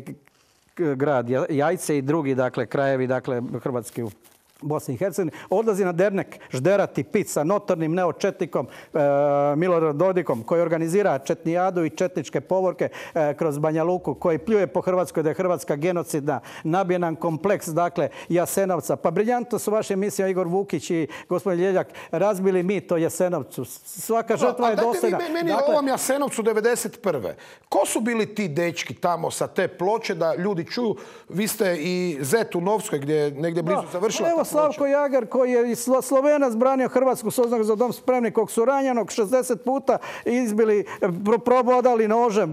grad Jajce i drugi, dakle, krajevi, dakle, hrvatski u Bosni i Hercegovini, odlazi na dernek žderati pit sa notornim neočetnikom e, Miloradom Dodikom koji organizira četnijadu i četničke povorke e, kroz Banja Luku, koji pljuje po Hrvatskoj da je Hrvatska genocidna, nabije nam kompleks, dakle, Jasenovca. Pa briljantno su vaše emisije Igor Vukić i gospodin Ljeljak razbili mit o Jasenovcu. Svaka žrtva je dosljedna. Dajte vi meni dakle, o ovom Jasenovcu devedeset prve. Ko su bili ti dečki tamo sa te ploče da ljudi čuju? Vi ste i Zet u Novskoj gdje je negdje blizu završila. Evo Slavko Jagar koji je iz Slovenac branio Hrvatsku s oznakom za dom spremni, kog su ranjenog šezdeset puta izbili, probodali nožem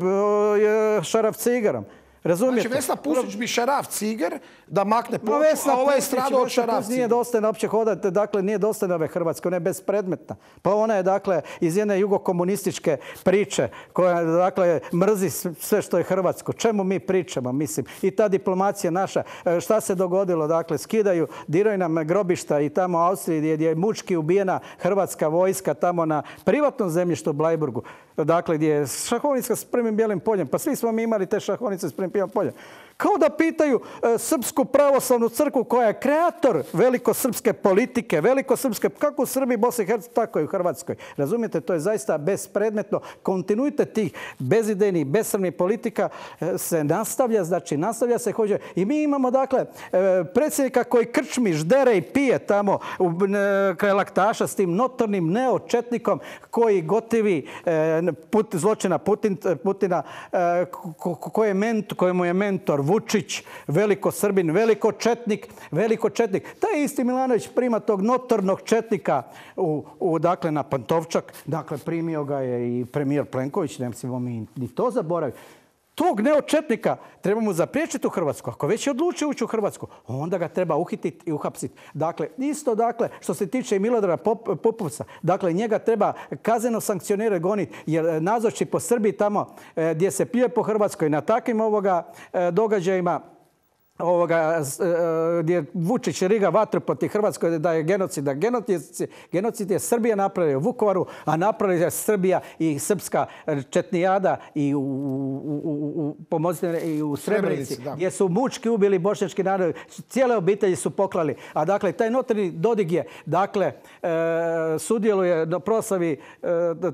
Šaraf cigarom. Razumijete? Znači Vesna Pusić bi Šaraf ciger da makne ploču, a ovaj je stradao od Šaraf ciger. Nije dostojna uopće hodati, dakle nije dostojna ove Hrvatske, ona je bespredmetna. Pa ona je dakle iz jedne jugokomunističke priče koja dakle mrzi sve što je hrvatsko. Čemu mi pričamo, mislim. I ta diplomacija naša, šta se dogodilo, dakle skidaju, diraju nam grobišta i tamo u Austriji gdje je mučki ubijena hrvatska vojska tamo na privatnom zemljištu u Blajburgu. Dakle, gdje je šahovnica s prvim bijelim poljem. Pa svi smo mi imali te šahovnice s prvim bijelim poljem. Kao da pitaju e, Srpsku pravoslavnu crkvu koja je kreator velikosrpske politike, velikosrpske, kako u Srbiji, Bosni i Hercegovini, tako i u Hrvatskoj. Razumijete, to je zaista bespredmetno. Kontinuitet tih bezidejnih, besramnih politika e, se nastavlja, znači nastavlja se hođe. I mi imamo, dakle, e, predsjednika koji krčmi, ždere i pije tamo u, e, kraj Laktaša s tim notornim neočetnikom koji gotivi e, put, zločina Putin, Putina, e, ko, ko je ment, kojemu je mentor Vučić, veliko Srbin, veliko četnik, veliko četnik. Taj isti Milanović prima tog notornog četnika u, u, dakle, na Pantovčak. Dakle, primio ga je i premijer Plenković, ne smijemo mi ni to zaboraviti. Tog neočetnika treba mu zapriječiti u Hrvatsku. Ako već je odlučio ući u Hrvatsku, onda ga treba uhititi i uhapsiti. Dakle, isto dakle, što se tiče i Milorada Pupovca, dakle, njega treba kazneno sankcionirati, goniti, jer nazoči po Srbiji tamo e, gdje se pije po Hrvatskoj na takvim ovoga e, događajima, ovoga, gdje Vučić riga vatru protiv Hrvatskoj da je genocid. Genocid, genocid je Srbija napravila u Vukovaru, a napravila je Srbija i srpska četnijada i u, u, u, pomozite, i u Srebrenici, gdje su mučki ubili bošnjački narod. Cijele obitelji su poklali. A dakle, taj notorni Dodig je, dakle, e, sudjeluje na proslavi e,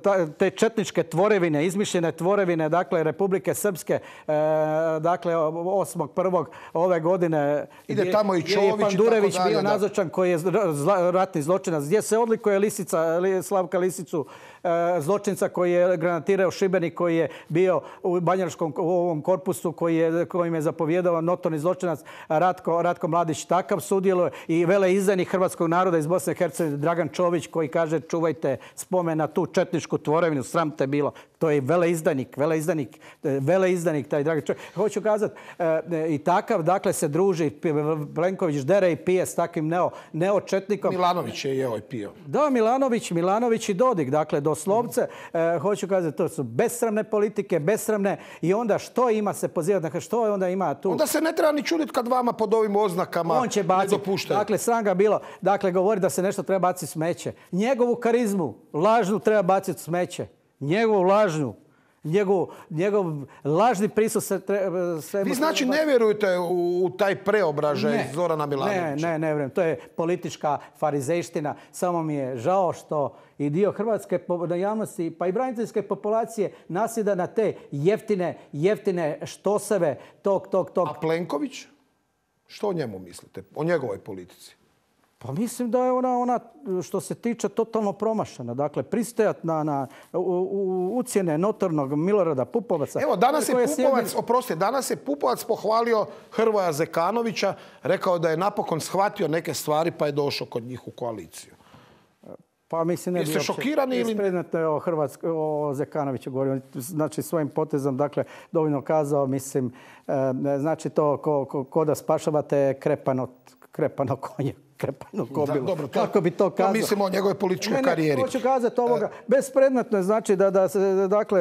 te četničke tvorevine, izmišljene tvorevine, dakle, Republike Srpske, e, dakle, osmog prvog ove godine ide tamo i Čović je Pandurević bio nazočan koji je ratni zločinac. Gdje se odlikuje Lisica, Slavka Lisicu, zločinca koji je granatirao Šibenik, koji je bio u Banjalučkom ovom korpusu, koji je, kojim je zapovjedao notorni zločinac Ratko, Ratko Mladić. Takav sudjeluje i veleizdajnik hrvatskog naroda iz Bosne i Hercegovine Dragan Čović koji kaže čuvajte spomen na tu četničku tvorevinu, sram te bilo. To je veleizdajnik, veleizdajnik, veleizdajnik taj Dragan Čović. Hoću kazati, i takav, dakle, se druži, Plenković dere i pije s takvim neo, neočetnikom. Milanović je jeo i pio. Da, Milanović, Milanović i Dodik, dakle, doslovce, e, hoću kazati, to su besramne politike, besramne i onda što ima se pozivati, dakle, što onda ima tu? Onda se ne treba ni čuditi kad vama pod ovim oznakama on će baciti, ne dopuštaju. Dakle, sram ga bilo, dakle, govori da se nešto treba baciti smeće. Njegovu karizmu, lažnu treba baciti smeće. Njegovu lažnu. Njegov, njegov lažni prisus se treba... Vi znači ne vjerujete u, u taj preobražaj ne, Zorana Milanovića? Ne, ne, ne vjerujem. To je politička farizejština. Samo mi je žao što i dio hrvatske javnosti, pa i braniteljske populacije nasjeda na te jeftine, jeftine štoseve tog, tog, tog... A Plenković? Što o njemu mislite? O njegovoj politici? Pa mislim da je ona, ona što se tiče totalno promašena. Dakle, pristajat na, na u, u, ucjene notornog Milorada Pupovaca. Evo, danas je Pupovac, oprosti, danas je Pupovac pohvalio Hrvoja Zekanovića, rekao da je napokon shvatio neke stvari pa je došao kod njih u koaliciju. Pa mislim ne bi Jeste šokirani ili... Predmetno je o, Hrvatsk, o Zekanoviću govorio. Znači svojim potezom, dakle, dovoljno kazao, mislim, e, znači to ko, ko, ko da spašavate krepano, krepano konje. Krepano kobilu. Da, dobro, to, kako bi to kazao? To mislimo o njegove političkoj ne, ne, karijeri. Hoću kazati ovoga. Bespredmetno je znači da, da se, dakle,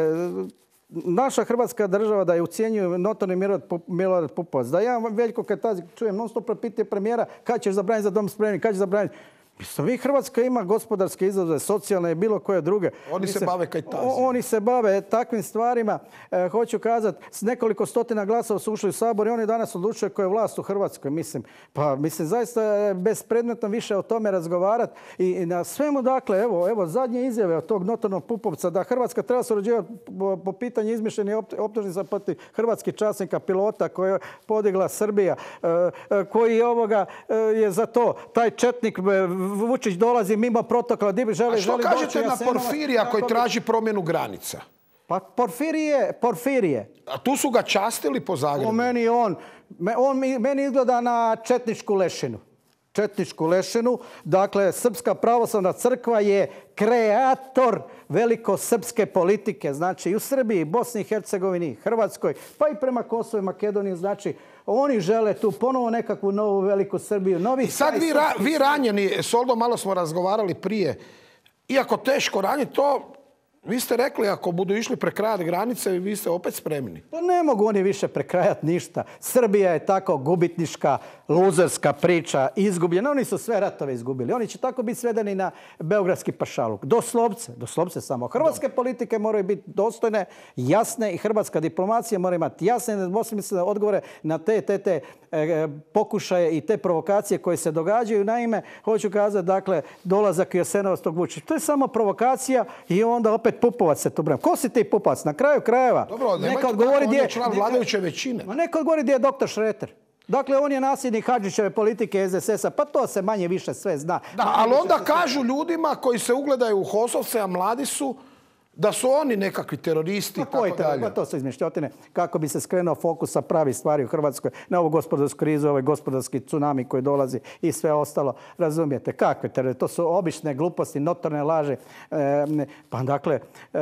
naša Hrvatska država da je ucijenjuju notorni Milorad Pupovac. Da ja Veljko Kajtazi čujem non stop pitanje premijera kad ćeš zabraniti za dom spremni, kad ćeš zabraniti. Mislim, vi Hrvatska ima gospodarske izazove, socijalne i bilo koje druge. Oni Mislim, se bave Kajtazijom. Oni se bave takvim stvarima. E, hoću kazati, s nekoliko stotina glasova su ušli u Sabor i oni danas odlučuju koja je vlast u Hrvatskoj. Mislim, pa mislim, zaista je bespredmetno više o tome razgovarati. I, i na svemu, dakle, evo, evo zadnje izjave od tog notornog Pupovca da Hrvatska treba surađivati po, po pitanju izmišljenih optužnica protiv hrvatskih časnika, pilota koje je podigla Srbija, e, e, koji ovoga e, je za to. Taj četnik Vučić dolazi mimo protokola. Želi, A što želi kažete na Porfirija koji traži promjenu granica? Pa Porfirije, Porfirije. A tu su ga častili po Zagrebu? O meni on, on meni izgleda na četničku lešinu. Četničku lešinu. Dakle, Srpska pravoslavna crkva je kreator velikosrpske politike. Znači i u Srbiji, Bosni i Hercegovini, Hrvatskoj, pa i prema Kosovu i Makedoniji. Znači, oni žele tu ponovo nekakvu novu veliku Srbiju. Novi I sad vi, ra, vi ranjeni, Soldo, malo smo razgovarali prije, iako teško ranjeni, to vi ste rekli ako budu išli prekrajati granice, vi ste opet spremni. Pa ne mogu oni više prekrajati ništa. Srbija je tako gubitnička, luzerska priča, izgubljena. Oni su sve ratove izgubili. Oni će tako biti svedeni na beogradski pašaluk. Doslovce, doslovce samo. Hrvatske politike moraju biti dostojne, jasne i hrvatska diplomacija mora imati jasne i nedvosmislene odgovore na te, te, te e, pokušaje i te provokacije koje se događaju. Naime, hoću kazati, dakle, dolazak Jasenovac tog Vučića. To je samo provokacija i onda opet Pupovac se to brani. Ko si ti Pupovac? Na kraju krajeva. Dobro, neka odgovori on je član vladajuće većine. Neka odgovori gdje je doktor Šreter. Dakle, on je nasljednik Hadžićeve politike S D S S-a, pa to se manje više sve zna. Da, ali onda kažu ljudima koji se ugledaju u Hosovce, a mladi su, da su oni nekakvi teroristi i tako dalje. Pa to su izmišljotine. Kako bi se skrenuo fokus sa pravi stvari u Hrvatskoj na ovu gospodarsku krizu, ovaj gospodarski tsunami koji dolazi i sve ostalo. Razumijete? Kakve teroristi? To su obične gluposti, notorne laže. E, pa dakle, e,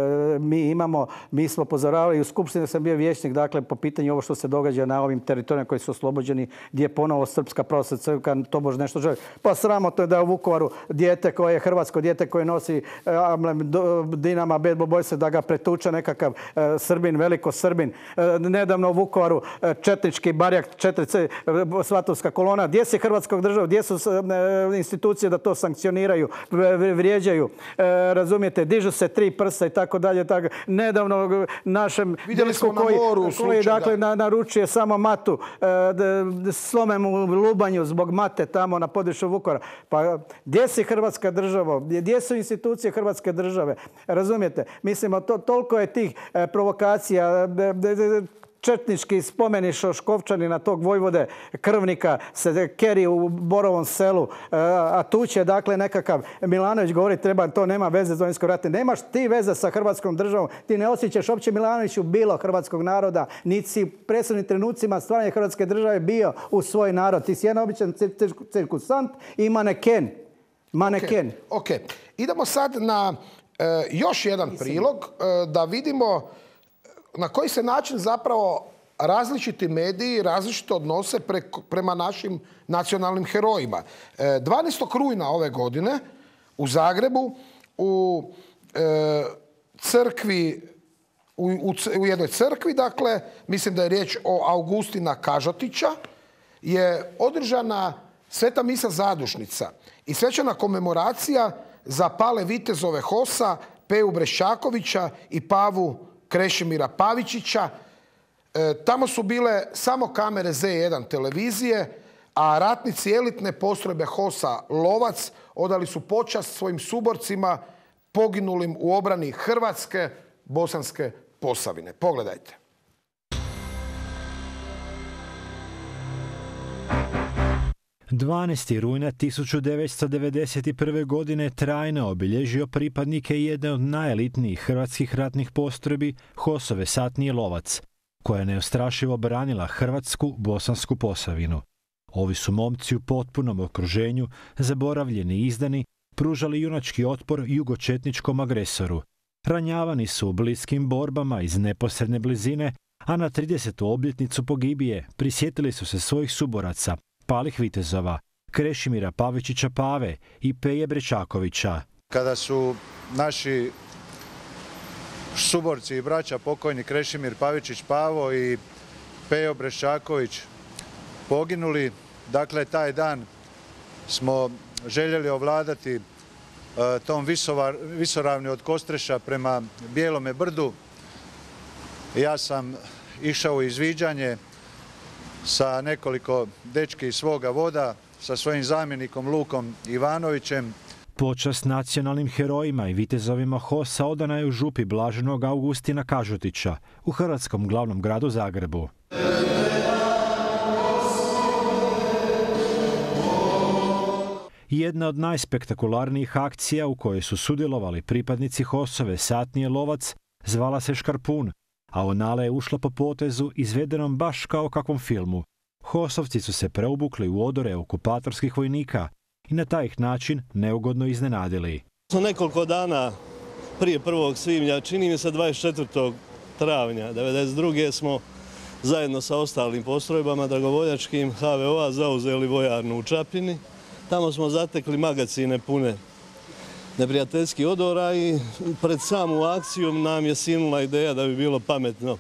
mi imamo, mi smo upozoravali, u Skupštini sam bio vijećnik, dakle, po pitanju ovo što se događa na ovim teritorijama koji su oslobođeni, gdje je ponovo Srpska pravoslavna crkva tobož nešto želi. Pa sramotno je da je u Vukovaru dijete koje je hrvatsko dijete koje nosi amblem Dinama Bad Blue Boysa da ga pretuče nekakav e, Srbin, veliko Srbin. E, nedavno u Vukovaru e, četnički barjak, četiri C, e, Svatovska kolona. Gdje se Hrvatskog država, gdje su e, institucije da to sankcioniraju, vrijeđaju, e, razumijete, dižu se tri prsa i tako dalje. Tako. Nedavno našem vidjeli smo koji, na moru koji dakle, na, naručuje samo matu, e, slome mu lubanju zbog mate tamo na području Vukovara. Pa gdje si Hrvatska država? Gdje su institucije Hrvatske države? Razumijete? Mislimo, to, toliko je tih e, provokacija, de, de, de, četnički spomeni Šoškovčanina, tog vojvode krvnika se keri u Borovom selu, e, a tu će dakle nekakav Milanović govori treba, to nema veze s Domovinskim ratom. Nemaš ti veze sa Hrvatskom državom, ti ne osjećaš uopće Milanoviću bilo hrvatskog naroda, niti si presudnim trenucima stvaranja Hrvatske države bio u svoj narod. Ti si jedan običan cir cir cirkusant i maneken. Maneken. Ok, okay. Idemo sad na E, još jedan prilog e, da vidimo na koji se način zapravo različiti mediji različito odnose pre, prema našim nacionalnim herojima. E, dvanaestog rujna ove godine u Zagrebu u e, crkvi u, u, u jednoj crkvi, dakle, mislim da je riječ o Augustina Kažotića, je održana sveta misa zadušnica i svečana komemoracija za pale vitezove Hosa, Peju Brešćakovića i Pavu Krešimira Pavičića. E, tamo su bile samo kamere Z jedan televizije, a ratnici elitne postrojbe Hosa Lovac odali su počast svojim suborcima poginulim u obrani Hrvatske, Bosanske Posavine. Pogledajte. dvanaestog rujna tisuću devetsto devedeset prve. godine trajno obilježio pripadnike jedne od najelitnijih hrvatskih ratnih postrojbi, Hosove satnije Lovac, koja je neustrašivo branila Hrvatsku, Bosansku Posavinu. Ovi su momci u potpunom okruženju, zaboravljeni i izdani, pružali junački otpor jugočetničkom agresoru. Ranjavani su u bliskim borbama iz neposredne blizine, a na tridesetu obljetnicu pogibije prisjetili su se svojih suboraca, palih vitezova, Krešimira Pavičića Pave i Peje Brečakovića. Kada su naši suborci i braća pokojni Krešimir Pavičić Pavo i Pejo Brečaković poginuli, dakle taj dan smo željeli ovladati tom visoravni od Kostreša prema Bijelome brdu. Ja sam išao u izviđanje sa nekoliko dečki iz svoga voda, sa svojim zamjenikom Lukom Ivanovićem. Počast nacionalnim herojima i vitezovima HOS-a odana je u župi Blaženog Augustina Kažutića u hrvatskom glavnom gradu Zagrebu. Jedna od najspektakularnijih akcija u kojoj su sudjelovali pripadnici HOS-ove satnije Lovac zvala se Škarpun, a onale je ušla po potezu izvedenom baš kao kakvom filmu. HOS-ovci su se preobukli u odore okupatorskih vojnika i na taj način neugodno iznenadili. Nekoliko dana prije prvog svibnja, čini mi se dvadeset četvrtog travnja devedeset druge smo zajedno sa ostalim postrojbama dragovoljačkim ha ve o-a zauzeli vojarnu u Čapini. Tamo smo zatekli magacine pune neprijateljskih odora i pred samu akciju nam je sinula ideja da bi bilo pametno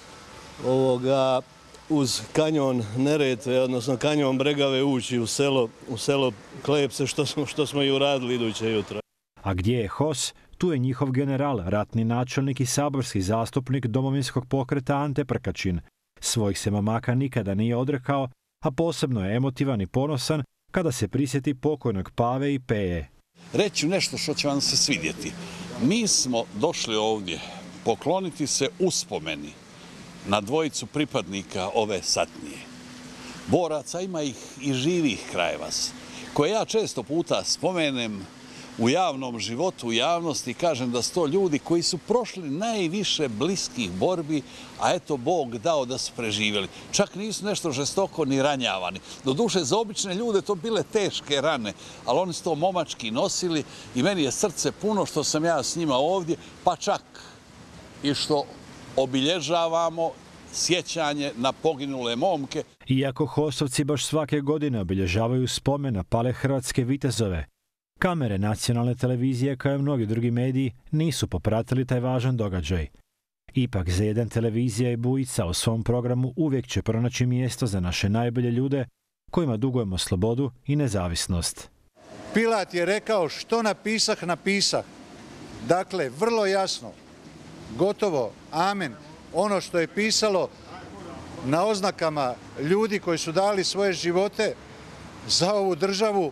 ovoga uz kanjon Neretve, odnosno kanjon Bregave ući u selo, u selo Klepse, što smo, što smo i uradili iduće jutro. A gdje je HOS? Tu je njihov general, ratni načelnik i saborski zastupnik Domovinskog pokreta Ante Prkačin. Svojih se mamaka nikada nije odrekao, a posebno je emotivan i ponosan kada se prisjeti pokojnog Pave i Peje. Reći nešto što će vam se svidjeti. Mi smo došli ovdje pokloniti se uspomeni na dvojicu pripadnika ove satnije. Boraca, ima ih i živih kraj vas, koje ja često puta spomenem u javnom životu, u javnosti, kažem da su to ljudi koji su prošli najviše bliskih borbi, a eto Bog dao da su preživjeli. Čak nisu nešto žestoko ni ranjavani. Doduše, za obične ljude to bile teške rane, ali oni su to momački nosili i meni je srce puno što sam ja s njima ovdje, pa čak i što obilježavamo sjećanje na poginule momke. Iako HOS-ovci baš svake godine obilježavaju spomen na pale hrvatske vitezove, kamere nacionalne televizije, kao i mnogi drugi mediji, nisu popratili taj važan događaj. Ipak za jedan televizija i Bujica u svom programu uvijek će pronaći mjesto za naše najbolje ljude kojima dugujemo slobodu i nezavisnost. Pilat je rekao što napisah, napisah. Dakle, vrlo jasno, gotovo, amen, ono što je pisalo na oznakama ljudi koji su dali svoje živote za ovu državu,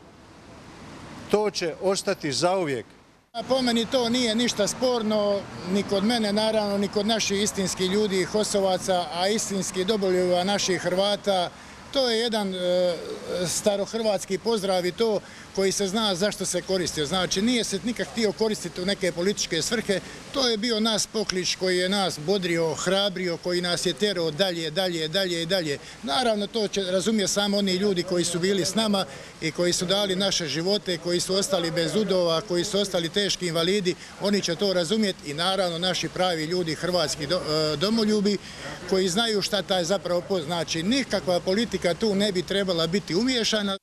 to će ostati zauvijek. Po meni to nije ništa sporno, ni kod mene naravno, ni kod naših istinskih ljudi, HOS-ovaca, a istinski domoljuba naših Hrvata. To je jedan e, starohrvatski pozdrav i to koji se zna zašto se koristio. Znači, nije se nikak htio koristiti u neke političke svrhe. To je bio nas poklič koji je nas bodrio, hrabrio, koji nas je terao dalje, dalje, dalje i dalje. Naravno, to će razumjeti samo oni ljudi koji su bili s nama i koji su dali naše živote, koji su ostali bez udova, koji su ostali teški invalidi. Oni će to razumjeti i naravno naši pravi ljudi, hrvatski do, e, domoljubi, koji znaju šta taj zapravo post. Znači, nikakva politika tu ne bi trebala biti umiješana.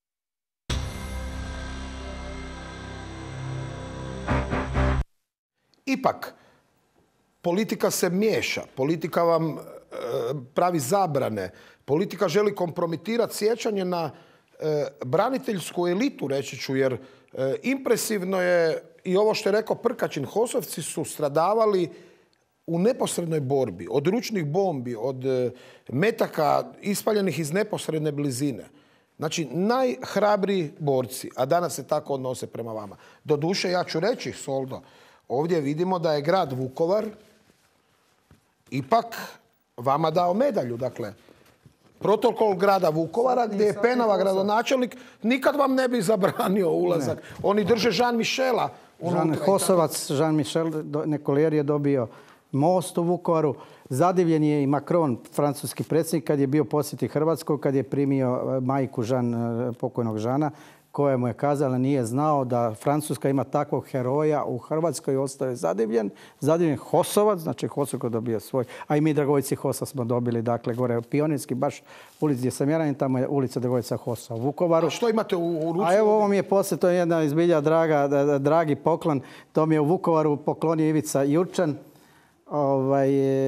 Ipak, politika se miješa, politika vam e, pravi zabrane, politika želi kompromitirati sjećanje na e, braniteljsku elitu, reći ću, jer e, impresivno je i ovo što je rekao Prkačin, HOS-ovci su stradavali u neposrednoj borbi, od ručnih bombi, od e, metaka ispaljenih iz neposredne blizine. Znači, najhrabriji borci, a danas se tako odnose prema vama. Doduše, ja ću reći, Soldo, ovdje vidimo da je grad Vukovar ipak vama dao medalju. Dakle, protokol grada Vukovara, gdje je Penava gradonačelnik, nikad vam ne bi zabranio ulazak. Ne. Oni drže Jean Michela. Jean HOS-ovac, Jean Michel Nekoler je dobio most u Vukovaru. Zadivljen je i Macron, francuski predsjednik, kad je bio posjeti Hrvatskoj, kad je primio majku Žan, pokojnog Žana, koja mu je kazala nije znao da Francuska ima takvog heroja u Hrvatskoj, ostao je zadivljen. Zadivljen Hosovac, znači Hosovko dobio svoj, a i mi Dragovoljci Hosa smo dobili, dakle, gore Pionirski, baš ulici gdje sam ja, tamo je ulica Dragovoljica Hosa u Vukovaru. A što imate u, u ruci? A evo ovo mi je poslije, to je jedna izbilja draga, da, dragi poklon, to mi je u Vukovaru poklonio Ivica Jurčan. Ovaj,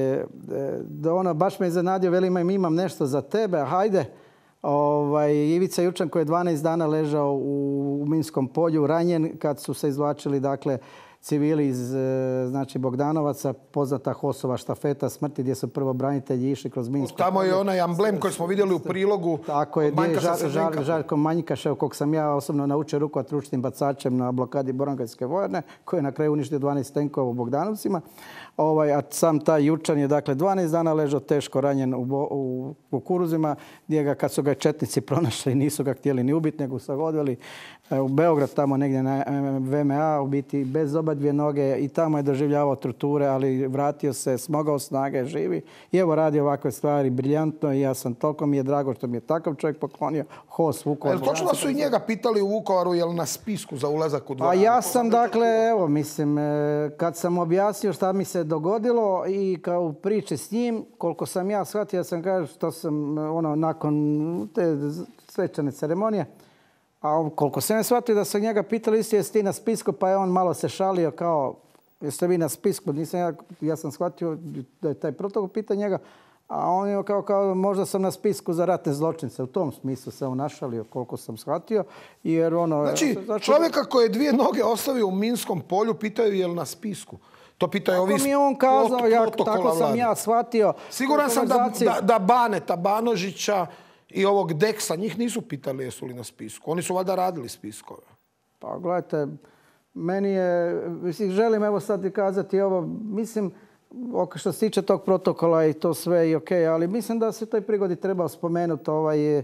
da ono, baš me iznenadio, veli mi imam nešto za tebe, hajde. Ovaj, Ivica Jurčan koji je dvanaest dana ležao u, u minskom polju, ranjen kad su se izvlačili, dakle, civili iz znači, Bogdanovaca, poznata Hosova štafeta smrti gdje su prvo branitelji išli kroz minsko polje. Tamo je onaj amblem koji smo vidjeli u prilogu. Tako je, gdje je žar, žar, Žarko Manjkašev, kog sam ja osobno naučio rukovat ručnim bacačem na blokadi Borongajske vojarne, koji je na kraju uništio dvanaest tenkova u Bogdanovcima. Ovaj, a sam taj Jurčan je dakle dvanaest dana ležao teško ranjen u, u kukuruzima, gdje ga kad su ga četnici pronašli nisu ga htjeli ni ubiti, nego su ga odveli u Beograd, tamo negdje na V M A, u biti bez oba dvije noge i tamo je doživljavao torture, ali vratio se, smogao snage, živi. I evo radi ovakve stvari, briljantno i ja sam, toliko mi je drago što mi je takav čovjek poklonio, Hos Vukovar. Jel točno da su i njega pitali u Vukovaru jel na spisku za ulazak u dvoranu? A ja sam dakle, evo mislim, kad sam objasnio šta mi se dogodilo i kao u priči s njim, koliko sam ja shvatio, ja sam kažem što sam ono, nakon te svečane ceremonije, a koliko sam ja shvatio da sam njega pitali isti jesi ti na spisku, pa je on malo se šalio kao jeste vi na spisku, nisam ja, ja sam shvatio da je taj protokol pita njega, a on je kao, kao možda sam na spisku za ratne zločince. U tom smislu se on našalio koliko sam shvatio. Jer ono, znači, znači čovjeka koji je dvije noge ostavio u minskom polju pitaju je li na spisku. To pitaju ovi mi je on kazao, ja, tako sam ja shvatio. Siguran sam da, da, da Baneta, Banožića i ovog Deksa, njih nisu pitali jesu li na spisku. Oni su valjda radili spiskove. Pa gledajte, meni je, mislim, želim evo sad i kazati ovo, mislim, što se tiče tog protokola i to sve i ok, ali mislim da se toj prigodi treba spomenuti ovaj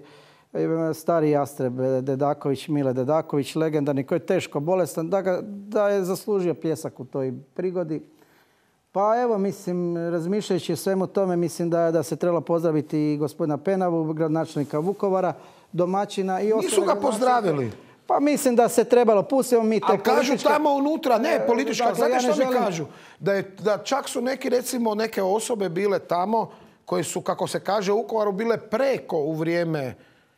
stari jastreb Dedaković, Mile Dedaković, legendarni, koji je teško bolestan, da, ga, da je zaslužio pljesak u toj prigodi. Pa evo, mislim, razmišljajući o svemu tome, mislim da, da se trebalo pozdraviti i gospodina Penavu, gradonačelnika Vukovara, domaćina i ostale. Nisu ga pozdravili. Pa mislim da se trebalo, pustimo mi te političke... Ali kažu tamo unutra, ne, politička, dakle, znate ja što želim... mi kažu? Da, je, da čak su neki, recimo, neke osobe bile tamo koje su, kako se kaže, u Vukovaru bile preko u vrijeme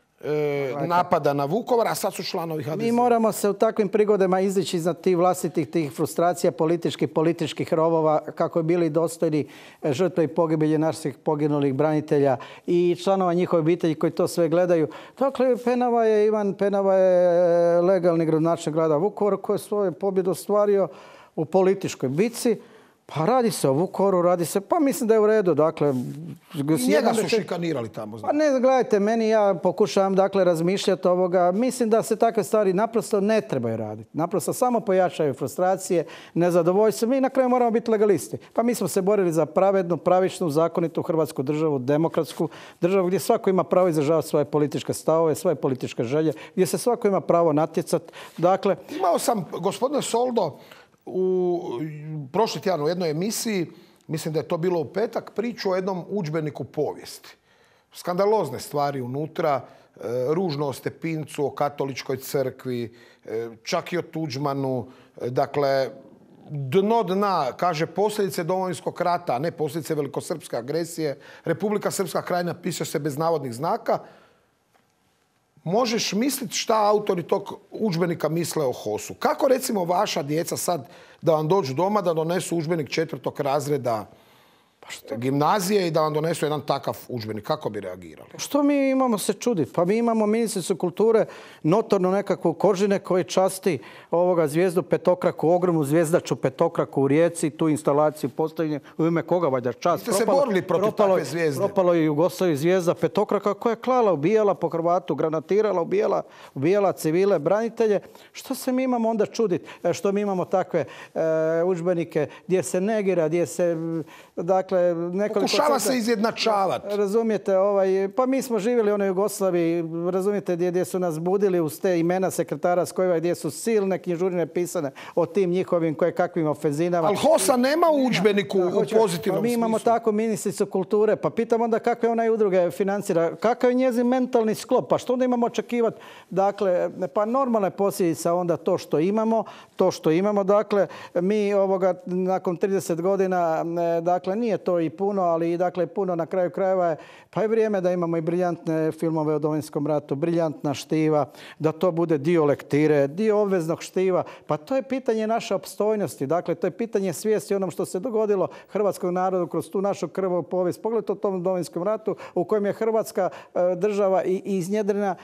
e, napada na Vukovar, a sad su članovi H D S. Mi moramo se u takvim prigodama izdići iznad tih vlastitih tih frustracija, političkih, političkih rovova, kako je bili dostojni žrtve i pogibelje naših poginulih branitelja i članova njihove obitelji koji to sve gledaju. Dakle, Penava je, Ivan Penava je legalni gradonačelnik grada Vukovara koji je svoju pobjedu ostvario u političkoj bitci. Pa radi se o Vukovaru, radi se, pa mislim da je u redu, dakle... I njega su šikanirali tamo, znači. Pa ne, gledajte, meni ja pokušavam, dakle, razmišljati ovoga. Mislim da se takve stvari naprosto ne trebaju raditi. Naprosto samo pojačaju frustracije, nezadovoljstvo. Mi na kraju moramo biti legalisti. Pa mi smo se borili za pravednu, pravičnu, zakonitu hrvatsku državu, demokratsku državu, gdje svako ima pravo izražavati svoje političke stavove, svoje političke želje, gdje se svako ima pravo natjecati. Dakle... Imao sam, gospodine Soldo, u prošli tjedan u jednoj emisiji, mislim da je to bilo u petak, priču o jednom udžbeniku povijesti. Skandalozne stvari unutra, ružno o Stepincu, o katoličkoj crkvi, čak i o Tuđmanu. Dakle, dno dna, kaže, posljedice Domovinskog rata, a ne posljedice velikosrpske agresije. Republika Srpska krajina piše se bez navodnih znaka. Možeš misliti šta autori tog udžbenika misle o Hosu. Kako recimo vaša djeca sad da vam dođu doma da donesu udžbenik četvrtog razreda gimnazije i da vam donesu jedan takav udžbenik? Kako bi reagirali? Što mi imamo se čuditi? Pa mi imamo ministricu kulture, notorno nekakvu Kožine koji časti ovoga zvijezdu petokraku, ogromnu zvijezdaču petokraku u Rijeci, tu instalaciju postavljanja u ime koga valjda čast. Vi ste se borili protiv takve zvijezde. Propalo je Jugoslaviji zvijezda petokraka koja je klala, ubijala po Hrvatu, granatirala, ubijala, ubijala civile, branitelje. Što se mi imamo onda čuditi? Što mi imamo takve e, udžbenike gdje se negira, gdje se... Dakle, dakle, nekoliko... Pokušava se izjednačavati. Razumijete, ovaj, pa mi smo živjeli u onoj Jugoslaviji, razumijete, gdje, gdje su nas budili uz te imena sekretara Skojeva, gdje su silne knjižurine pisane o tim njihovim koje kakvim ofenzinama. Ali HOS-a nema u udžbeniku u pozitivnom smislu. Pa mi imamo tako ministricu kulture, pa pitam onda kakve ona udruge financira, kakav je njezin mentalni sklop, pa što onda imamo očekivati? Dakle, pa normalna je posljedica onda to što imamo, to što imamo, dakle, mi ovoga nakon trideset godina, dakle, nije to i puno, ali dakle, puno na kraju krajeva je, pa je vrijeme da imamo i briljantne filmove o Domovinskom ratu, briljantna štiva, da to bude dio lektire, dio obveznog štiva, pa to je pitanje naše opstojnosti, dakle, to je pitanje svijesti onom što se dogodilo hrvatskom narodu kroz tu našu krvavu povijest. Pogledajte o tom Domovinskom ratu u kojem je Hrvatska država iznjedrena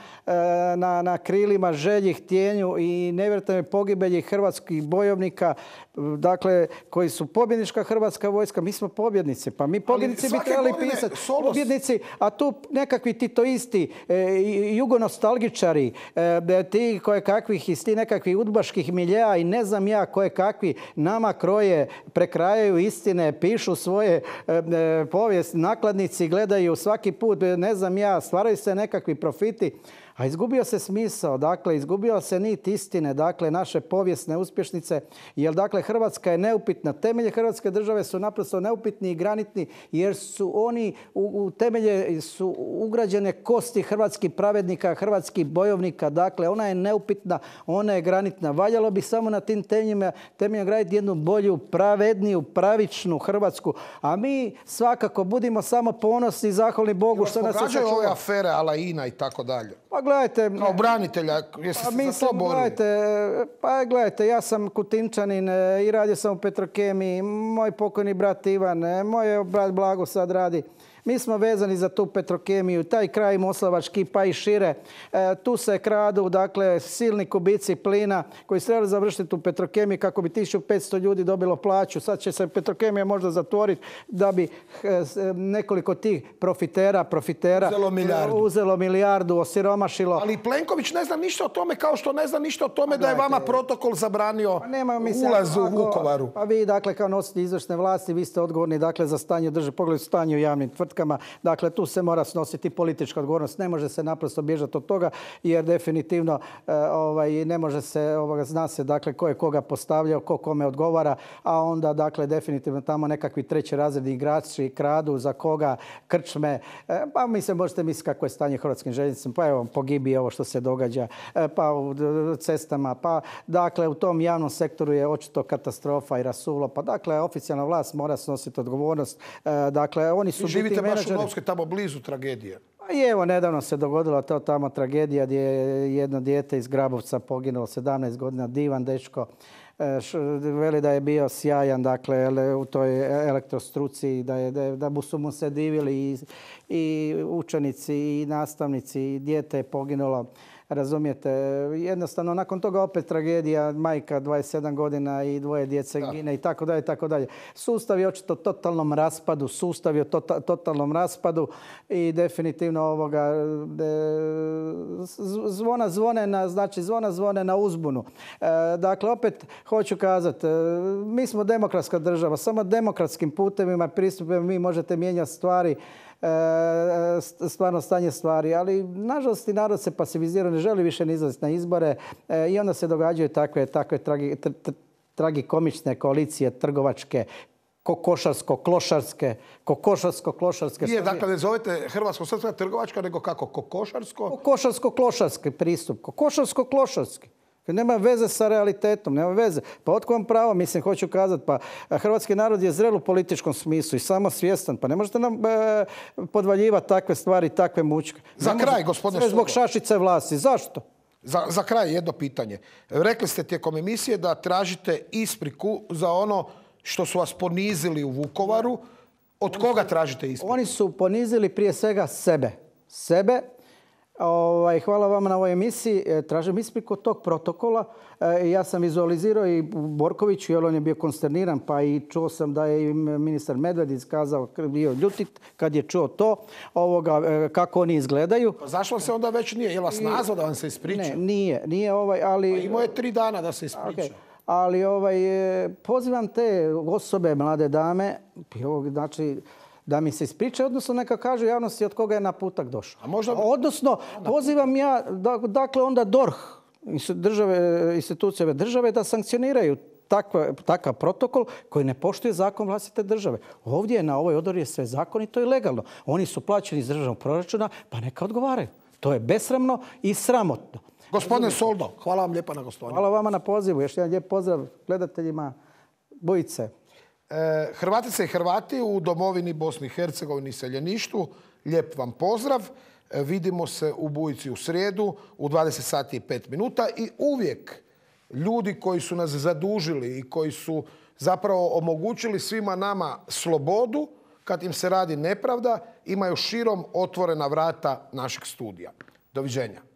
na, na krilima želji, htjenju i nevjerojatne pogibelji hrvatskih bojovnika, dakle, koji su pobjednička hrvatska vojska. Mi smo pobjednici, pa mi pobjednici bi trebali pisati pobjednici, a tu nekakvi titoisti, e, jugonostalgičari, e, ti koje kakvih iz ti nekakvih udbaških miljeja i ne znam ja koje kakvi nama kroje, prekrajaju istine, pišu svoje e, e, povijest, nakladnici gledaju svaki put, ne znam ja, stvaraju se nekakvi profiti. A izgubio se smisao, dakle, izgubio se nit istine, dakle, naše povijesne uspješnice, jer, dakle, Hrvatska je neupitna. Temelje Hrvatske države su naprosto neupitni i granitni, jer su oni, u, u temelje su ugrađene kosti hrvatskih pravednika, hrvatskih bojovnika, dakle, ona je neupitna, ona je granitna. Valjalo bi samo na tim temeljima, temeljima graditi jednu bolju, pravedniju, pravičnu Hrvatsku. A mi svakako budimo samo ponosni i zahvalni Bogu što nas je ove afere ala INA i tako dalje. Pa gledajte... Kao branitelja, jesi pa, se mislim, za to borili? Gledajte, pa gledajte, ja sam Kutinčanin i radio sam u Petrokemiji, moj pokojni brat Ivan, moj brat Blago sad radi. Mi smo vezani za tu Petrokemiju, taj kraj moslavački pa i šire. E, tu se kradu, dakle, silni kubici plina koji su trebali završiti u Petrokemiji kako bi tisuću petsto ljudi dobilo plaću. Sad će se Petrokemija možda zatvoriti da bi e, nekoliko tih profitera, profitera uzelo milijardu, uzelo milijardu osiromašilo. Ali Plenković ne zna ništa o tome kao što ne zna ništa o tome da je vama protokol zabranio ulaz u Vukovaru. Pa vi, dakle, kao nositelji izvršne vlasti, vi ste odgovorni, dakle, za stanje države, pogledajte stanje u javnim tvrtkama. Dakle, tu se mora snositi politička odgovornost. Ne može se naprosto bježati od toga, jer definitivno e, ovaj, ne može se, ovoga, zna se, dakle, ko je koga postavljao, ko kome odgovara, a onda, dakle, definitivno tamo nekakvi treći razredni igrači kradu, za koga, krčme. E, pa mislim, možete misliti kako je stanje hrvatskim željeznicama, pa evo, pogibi ovo što se događa, e, pa u cestama, pa, dakle, u tom javnom sektoru je očito katastrofa i rasulo, pa, dakle, oficijalna vlast mora snositi odgovornost. E, dakle, oni su živite baš u Novskoj, tamo blizu tragedije. I evo, nedavno se dogodila to tamo tragedija gdje je jedno dijete iz Grabovca poginulo, sedamnaest godina, divan dečko. Veli da je bio sjajan, dakle, u toj elektrostruci, da, je, da, da su mu se divili i, i učenici i nastavnici, i dijete je poginulo. Razumijete, jednostavno nakon toga opet tragedija, majka dvadeset sedam godina i dvoje djece gine i tako dalje, tako dalje. Sustav je očito totalnom raspadu, sustav je tota, totalnom raspadu i definitivno ovoga zvona zvone na, znači zvona zvone na uzbunu. E, dakle, opet hoću kazati, mi smo demokratska država, samo demokratskim putevima pristupima vi možete mijenjati stvari, stvarno stanje stvari, ali nažalost i narod se pasivizira, ne želi više ni izlaziti na izbore i onda se događaju takve, takve tragi, tr, tr, tragikomične koalicije trgovačke, kokošarsko-klošarske, kokošarsko-klošarske. Nije, dakle, ne zovete Hrvatsko-srpska trgovačka, nego kako? Kokošarsko? Kokošarsko-klošarski pristup. Kokošarsko-klošarski. Nema veze sa realitetom, nema veze. Pa otko vam pravo, mislim, hoću kazati, pa hrvatski narod je zrel u političkom smislu i samosvjestan, pa ne možete nam e, podvaljivati takve stvari, takve mučke. Za ne kraj, gospodine Sve zbog šašice vlasti. Zašto? Za, za kraj jedno pitanje. Rekli ste tijekom emisije da tražite ispriku za ono što su vas ponizili u Vukovaru. Od oni koga su, tražite ispriku? Oni su ponizili prije svega sebe. Sebe. Ovaj, hvala vam na ovoj emisiji. Tražim ispriku od tog protokola. E, ja sam vizualizirao i Borkoviću, jer on je bio konsterniran, pa i čuo sam da je i ministar Medved iskazao, bio ljutit kad je čuo to, ovoga, e, kako oni izgledaju. Pa zašto se onda već nije? Je vas nazvao da vam se ispriča? Ne, nije. nije ovaj, ali... Pa imao je tri dana da se ispriča. Okay. ali ovaj, pozivam te osobe, mlade dame, znači, da mi se ispričaju, odnosno neka kažu javnosti od koga je naputak došao. A možda... Odnosno, pozivam ja, dakle, onda D O R H, države, institucije države, da sankcioniraju Takva, takav protokol koji ne poštuje zakon vlastite države. Ovdje na ovoj odori je sve zakonito i legalno. Oni su plaćeni iz državnog proračuna, pa neka odgovaraju. To je besramno i sramotno. Gospodine Soldo, hvala vam lijepa na gostovanju. Hvala vama na pozivu. Još jedan lijep pozdrav gledateljima Bujice. E, Hrvatice i Hrvati u domovini Bosni i Hercegovini i seljeništvu, lijep vam pozdrav. E, vidimo se u Bujici u srijedu u dvadeset sati i pet minuta i uvijek ljudi koji su nas zadužili i koji su zapravo omogućili svima nama slobodu kad im se radi nepravda, imaju širom otvorena vrata našeg studija. Doviđenja.